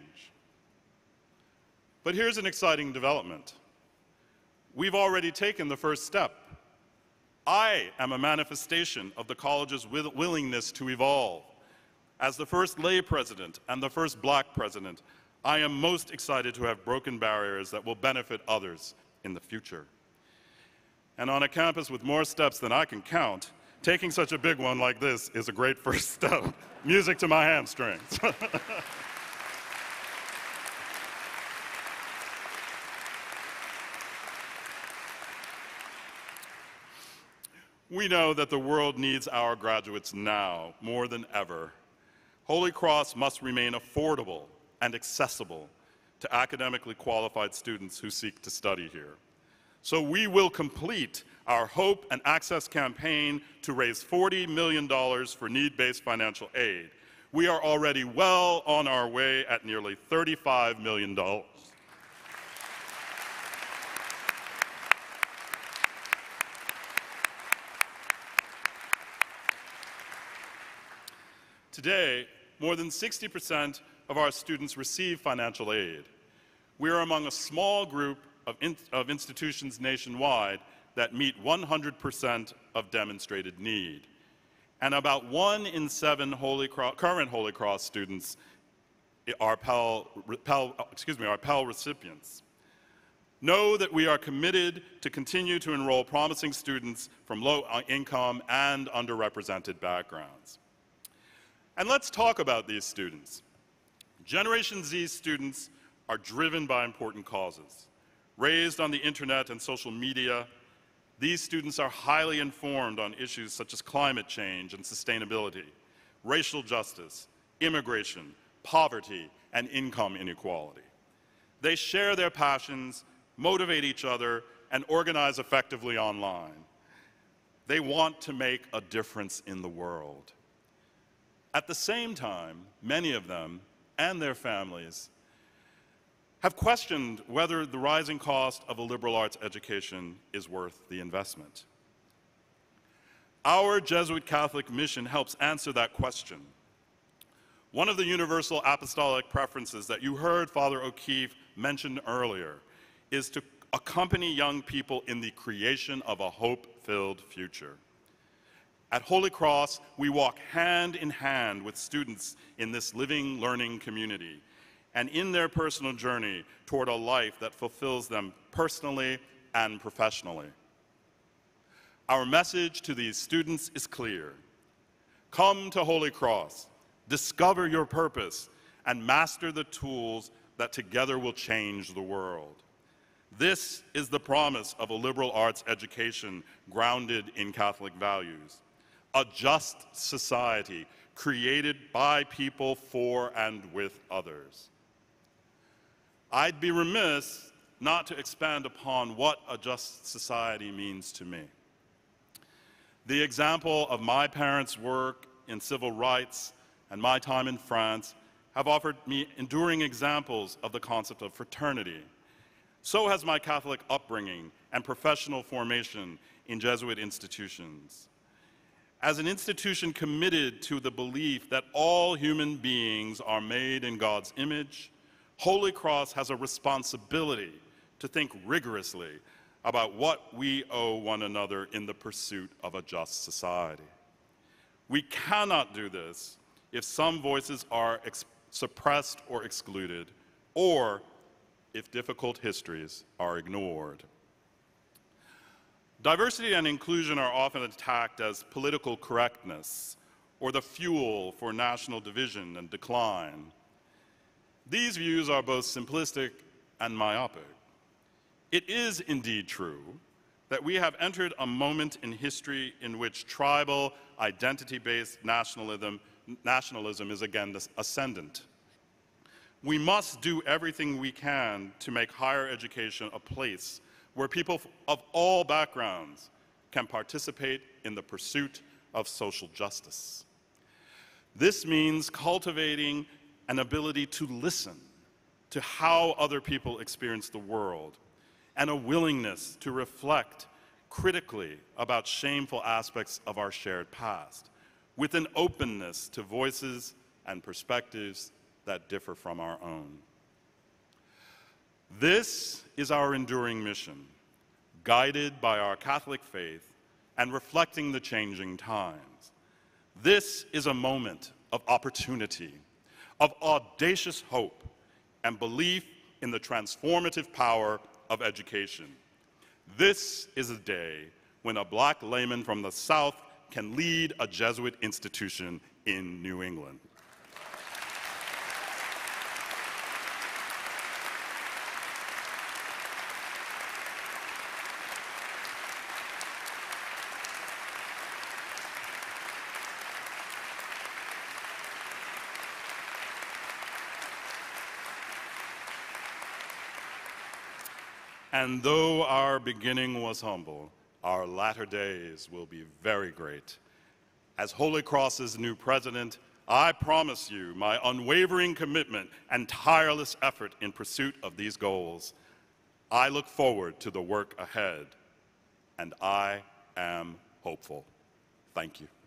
But here's an exciting development. We've already taken the first step. I am a manifestation of the college's willingness to evolve. As the first lay president and the first black president, I am most excited to have broken barriers that will benefit others in the future. And on a campus with more steps than I can count, taking such a big one like this is a great first step. Music to my hamstrings. We know that the world needs our graduates now more than ever. Holy Cross must remain affordable and accessible to academically qualified students who seek to study here. So we will complete our Hope and Access campaign to raise $40 million for need-based financial aid. We are already well on our way at nearly $35 million. Today, more than 60% of our students receive financial aid. We are among a small group of institutions nationwide that meet 100% of demonstrated need. And about 1 in 7 current Holy Cross students are Pell recipients. Know that we are committed to continue to enroll promising students from low income and underrepresented backgrounds. And let's talk about these students. Generation Z students are driven by important causes. Raised on the internet and social media, these students are highly informed on issues such as climate change and sustainability, racial justice, immigration, poverty, and income inequality. They share their passions, motivate each other, and organize effectively online. They want to make a difference in the world. At the same time, many of them and their families have questioned whether the rising cost of a liberal arts education is worth the investment. Our Jesuit Catholic mission helps answer that question. One of the universal apostolic preferences that you heard Father O'Keefe mention earlier is to accompany young people in the creation of a hope-filled future. At Holy Cross, we walk hand in hand with students in this living, learning community and in their personal journey toward a life that fulfills them personally and professionally. Our message to these students is clear. Come to Holy Cross, discover your purpose, and master the tools that together will change the world. This is the promise of a liberal arts education grounded in Catholic values. A just society created by people for and with others. I'd be remiss not to expand upon what a just society means to me. The example of my parents' work in civil rights and my time in France have offered me enduring examples of the concept of fraternity. So has my Catholic upbringing and professional formation in Jesuit institutions. As an institution committed to the belief that all human beings are made in God's image, Holy Cross has a responsibility to think rigorously about what we owe one another in the pursuit of a just society. We cannot do this if some voices are suppressed or excluded, or if difficult histories are ignored. Diversity and inclusion are often attacked as political correctness or the fuel for national division and decline. These views are both simplistic and myopic. It is indeed true that we have entered a moment in history in which tribal, identity-based nationalism is again ascendant. We must do everything we can to make higher education a place where people of all backgrounds can participate in the pursuit of social justice. This means cultivating an ability to listen to how other people experience the world, and a willingness to reflect critically about shameful aspects of our shared past, with an openness to voices and perspectives that differ from our own. This is our enduring mission, guided by our Catholic faith and reflecting the changing times. This is a moment of opportunity, of audacious hope, and belief in the transformative power of education. This is a day when a Black layman from the South can lead a Jesuit institution in New England. And though our beginning was humble, our latter days will be very great. As Holy Cross's new president, I promise you my unwavering commitment and tireless effort in pursuit of these goals. I look forward to the work ahead, and I am hopeful. Thank you.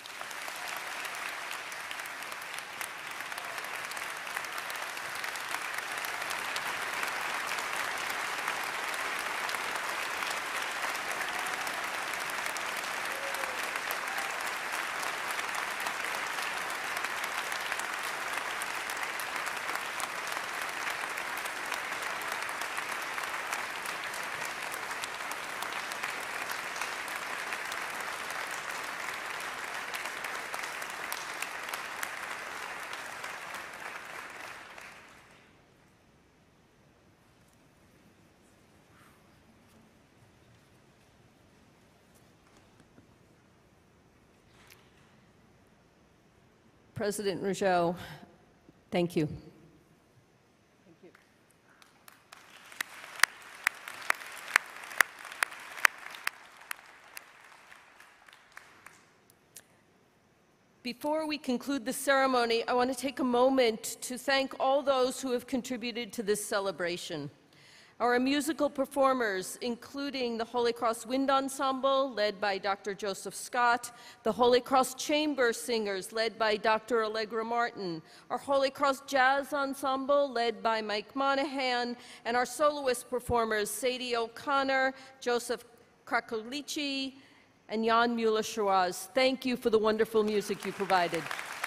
President Rougeau, thank you. Before we conclude the ceremony, I want to take a moment to thank all those who have contributed to this celebration. Our musical performers, including the Holy Cross Wind Ensemble, led by Dr. Joseph Scott, the Holy Cross Chamber Singers, led by Dr. Allegra Martin, our Holy Cross Jazz Ensemble, led by Mike Monahan, and our soloist performers, Sadie O'Connor, Joseph Krakolici, and Jan Mueller-Schwaz. Thank you for the wonderful music you provided.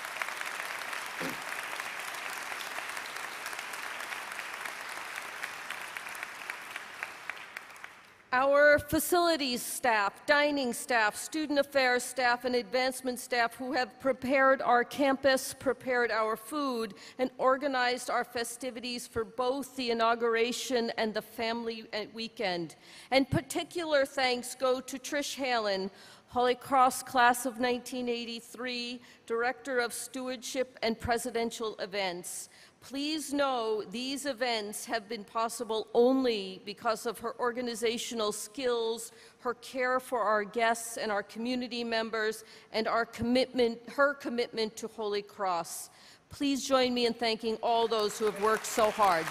Our facilities staff, dining staff, student affairs staff, and advancement staff who have prepared our campus, prepared our food, and organized our festivities for both the inauguration and the family weekend. And particular thanks go to Trish Halen, Holy Cross Class of 1983, Director of Stewardship and Presidential Events. Please know these events have been possible only because of her organizational skills, her care for our guests and our community members, and her commitment to Holy Cross. Please join me in thanking all those who have worked so hard.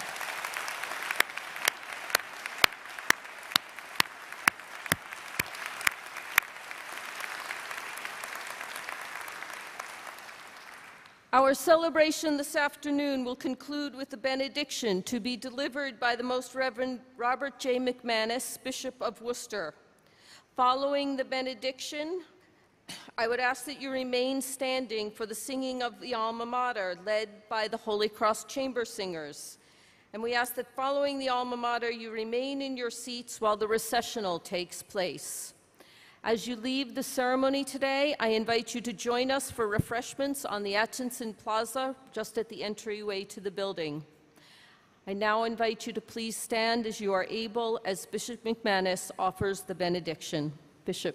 Our celebration this afternoon will conclude with the benediction to be delivered by the Most Reverend Robert J. McManus, Bishop of Worcester. Following the benediction, I would ask that you remain standing for the singing of the Alma Mater, led by the Holy Cross Chamber Singers. And we ask that following the Alma Mater, you remain in your seats while the recessional takes place. As you leave the ceremony today, I invite you to join us for refreshments on the Atchison Plaza, just at the entryway to the building. I now invite you to please stand as you are able as Bishop McManus offers the benediction. Bishop.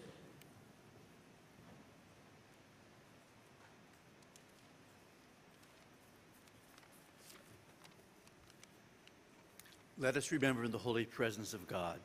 Let us remember in the holy presence of God.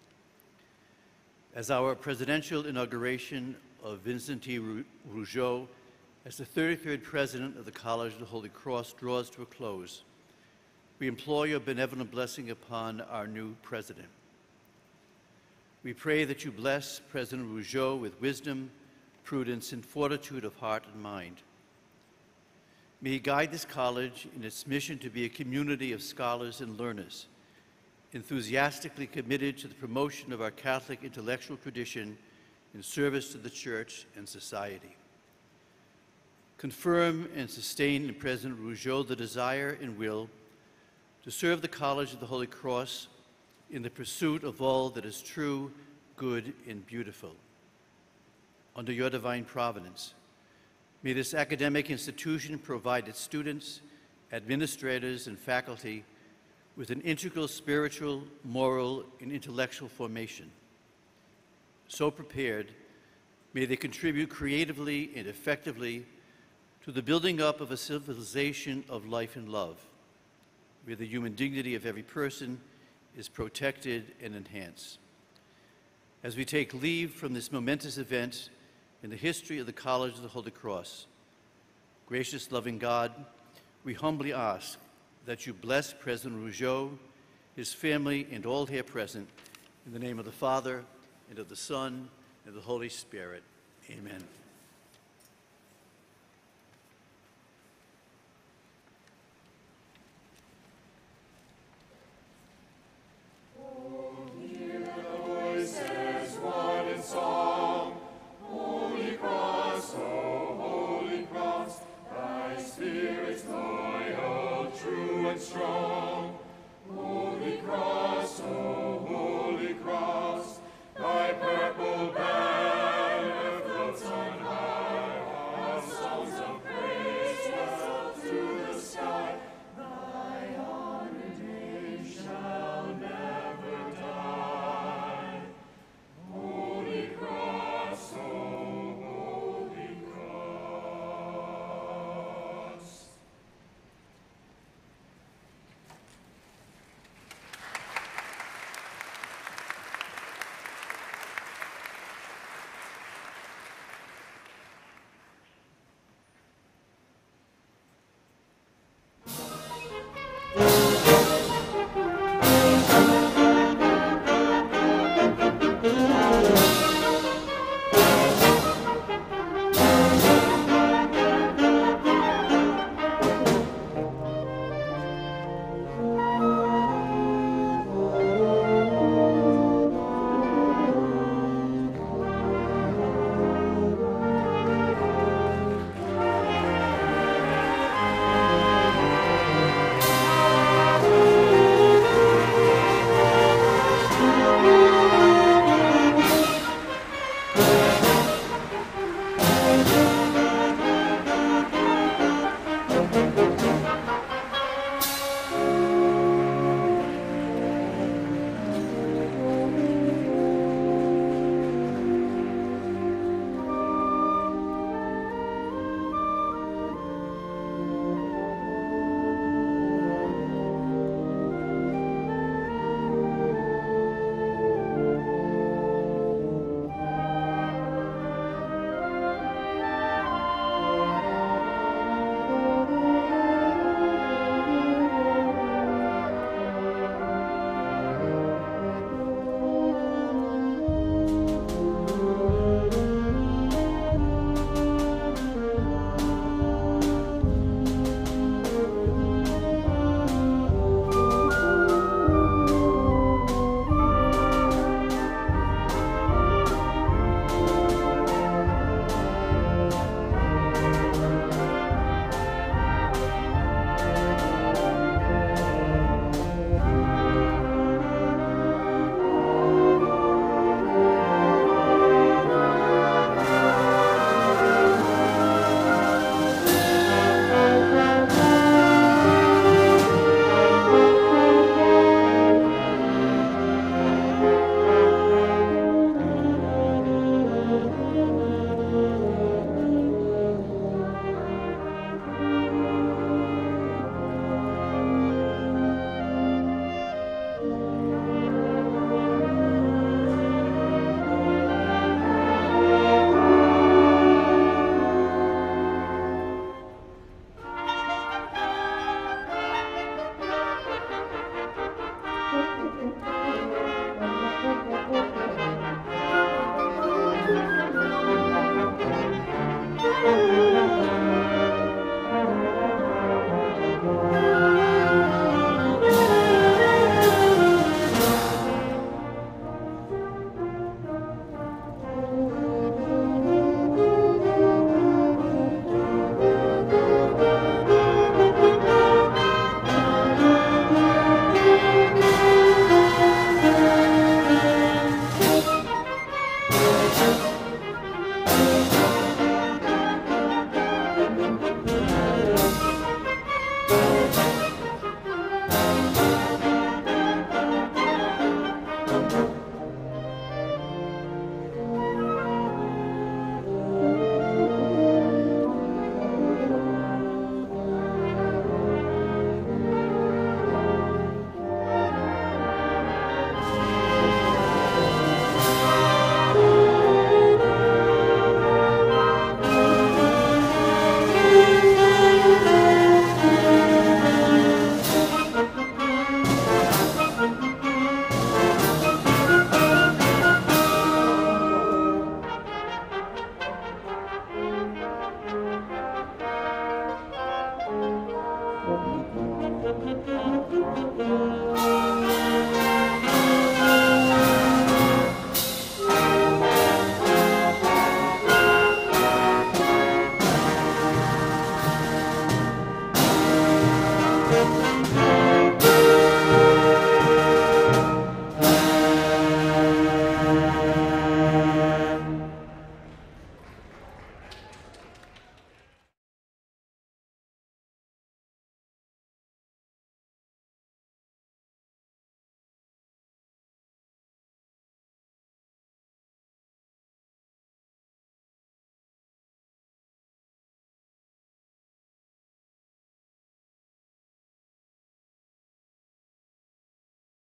As our presidential inauguration of Vincent D. Rougeau as the 33rd President of the College of the Holy Cross draws to a close, we implore your benevolent blessing upon our new president. We pray that you bless President Rougeau with wisdom, prudence, and fortitude of heart and mind. May he guide this college in its mission to be a community of scholars and learners, enthusiastically committed to the promotion of our Catholic intellectual tradition in service to the Church and society. Confirm and sustain in President Rougeau the desire and will to serve the College of the Holy Cross in the pursuit of all that is true, good, and beautiful. Under your divine providence, may this academic institution provide its students, administrators, and faculty with an integral spiritual, moral, and intellectual formation. So prepared, may they contribute creatively and effectively to the building up of a civilization of life and love, where the human dignity of every person is protected and enhanced. As we take leave from this momentous event in the history of the College of the Holy Cross, gracious, loving God, we humbly ask that you bless President Rougeau, his family, and all here present, in the name of the Father, and of the Son, and of the Holy Spirit. Amen.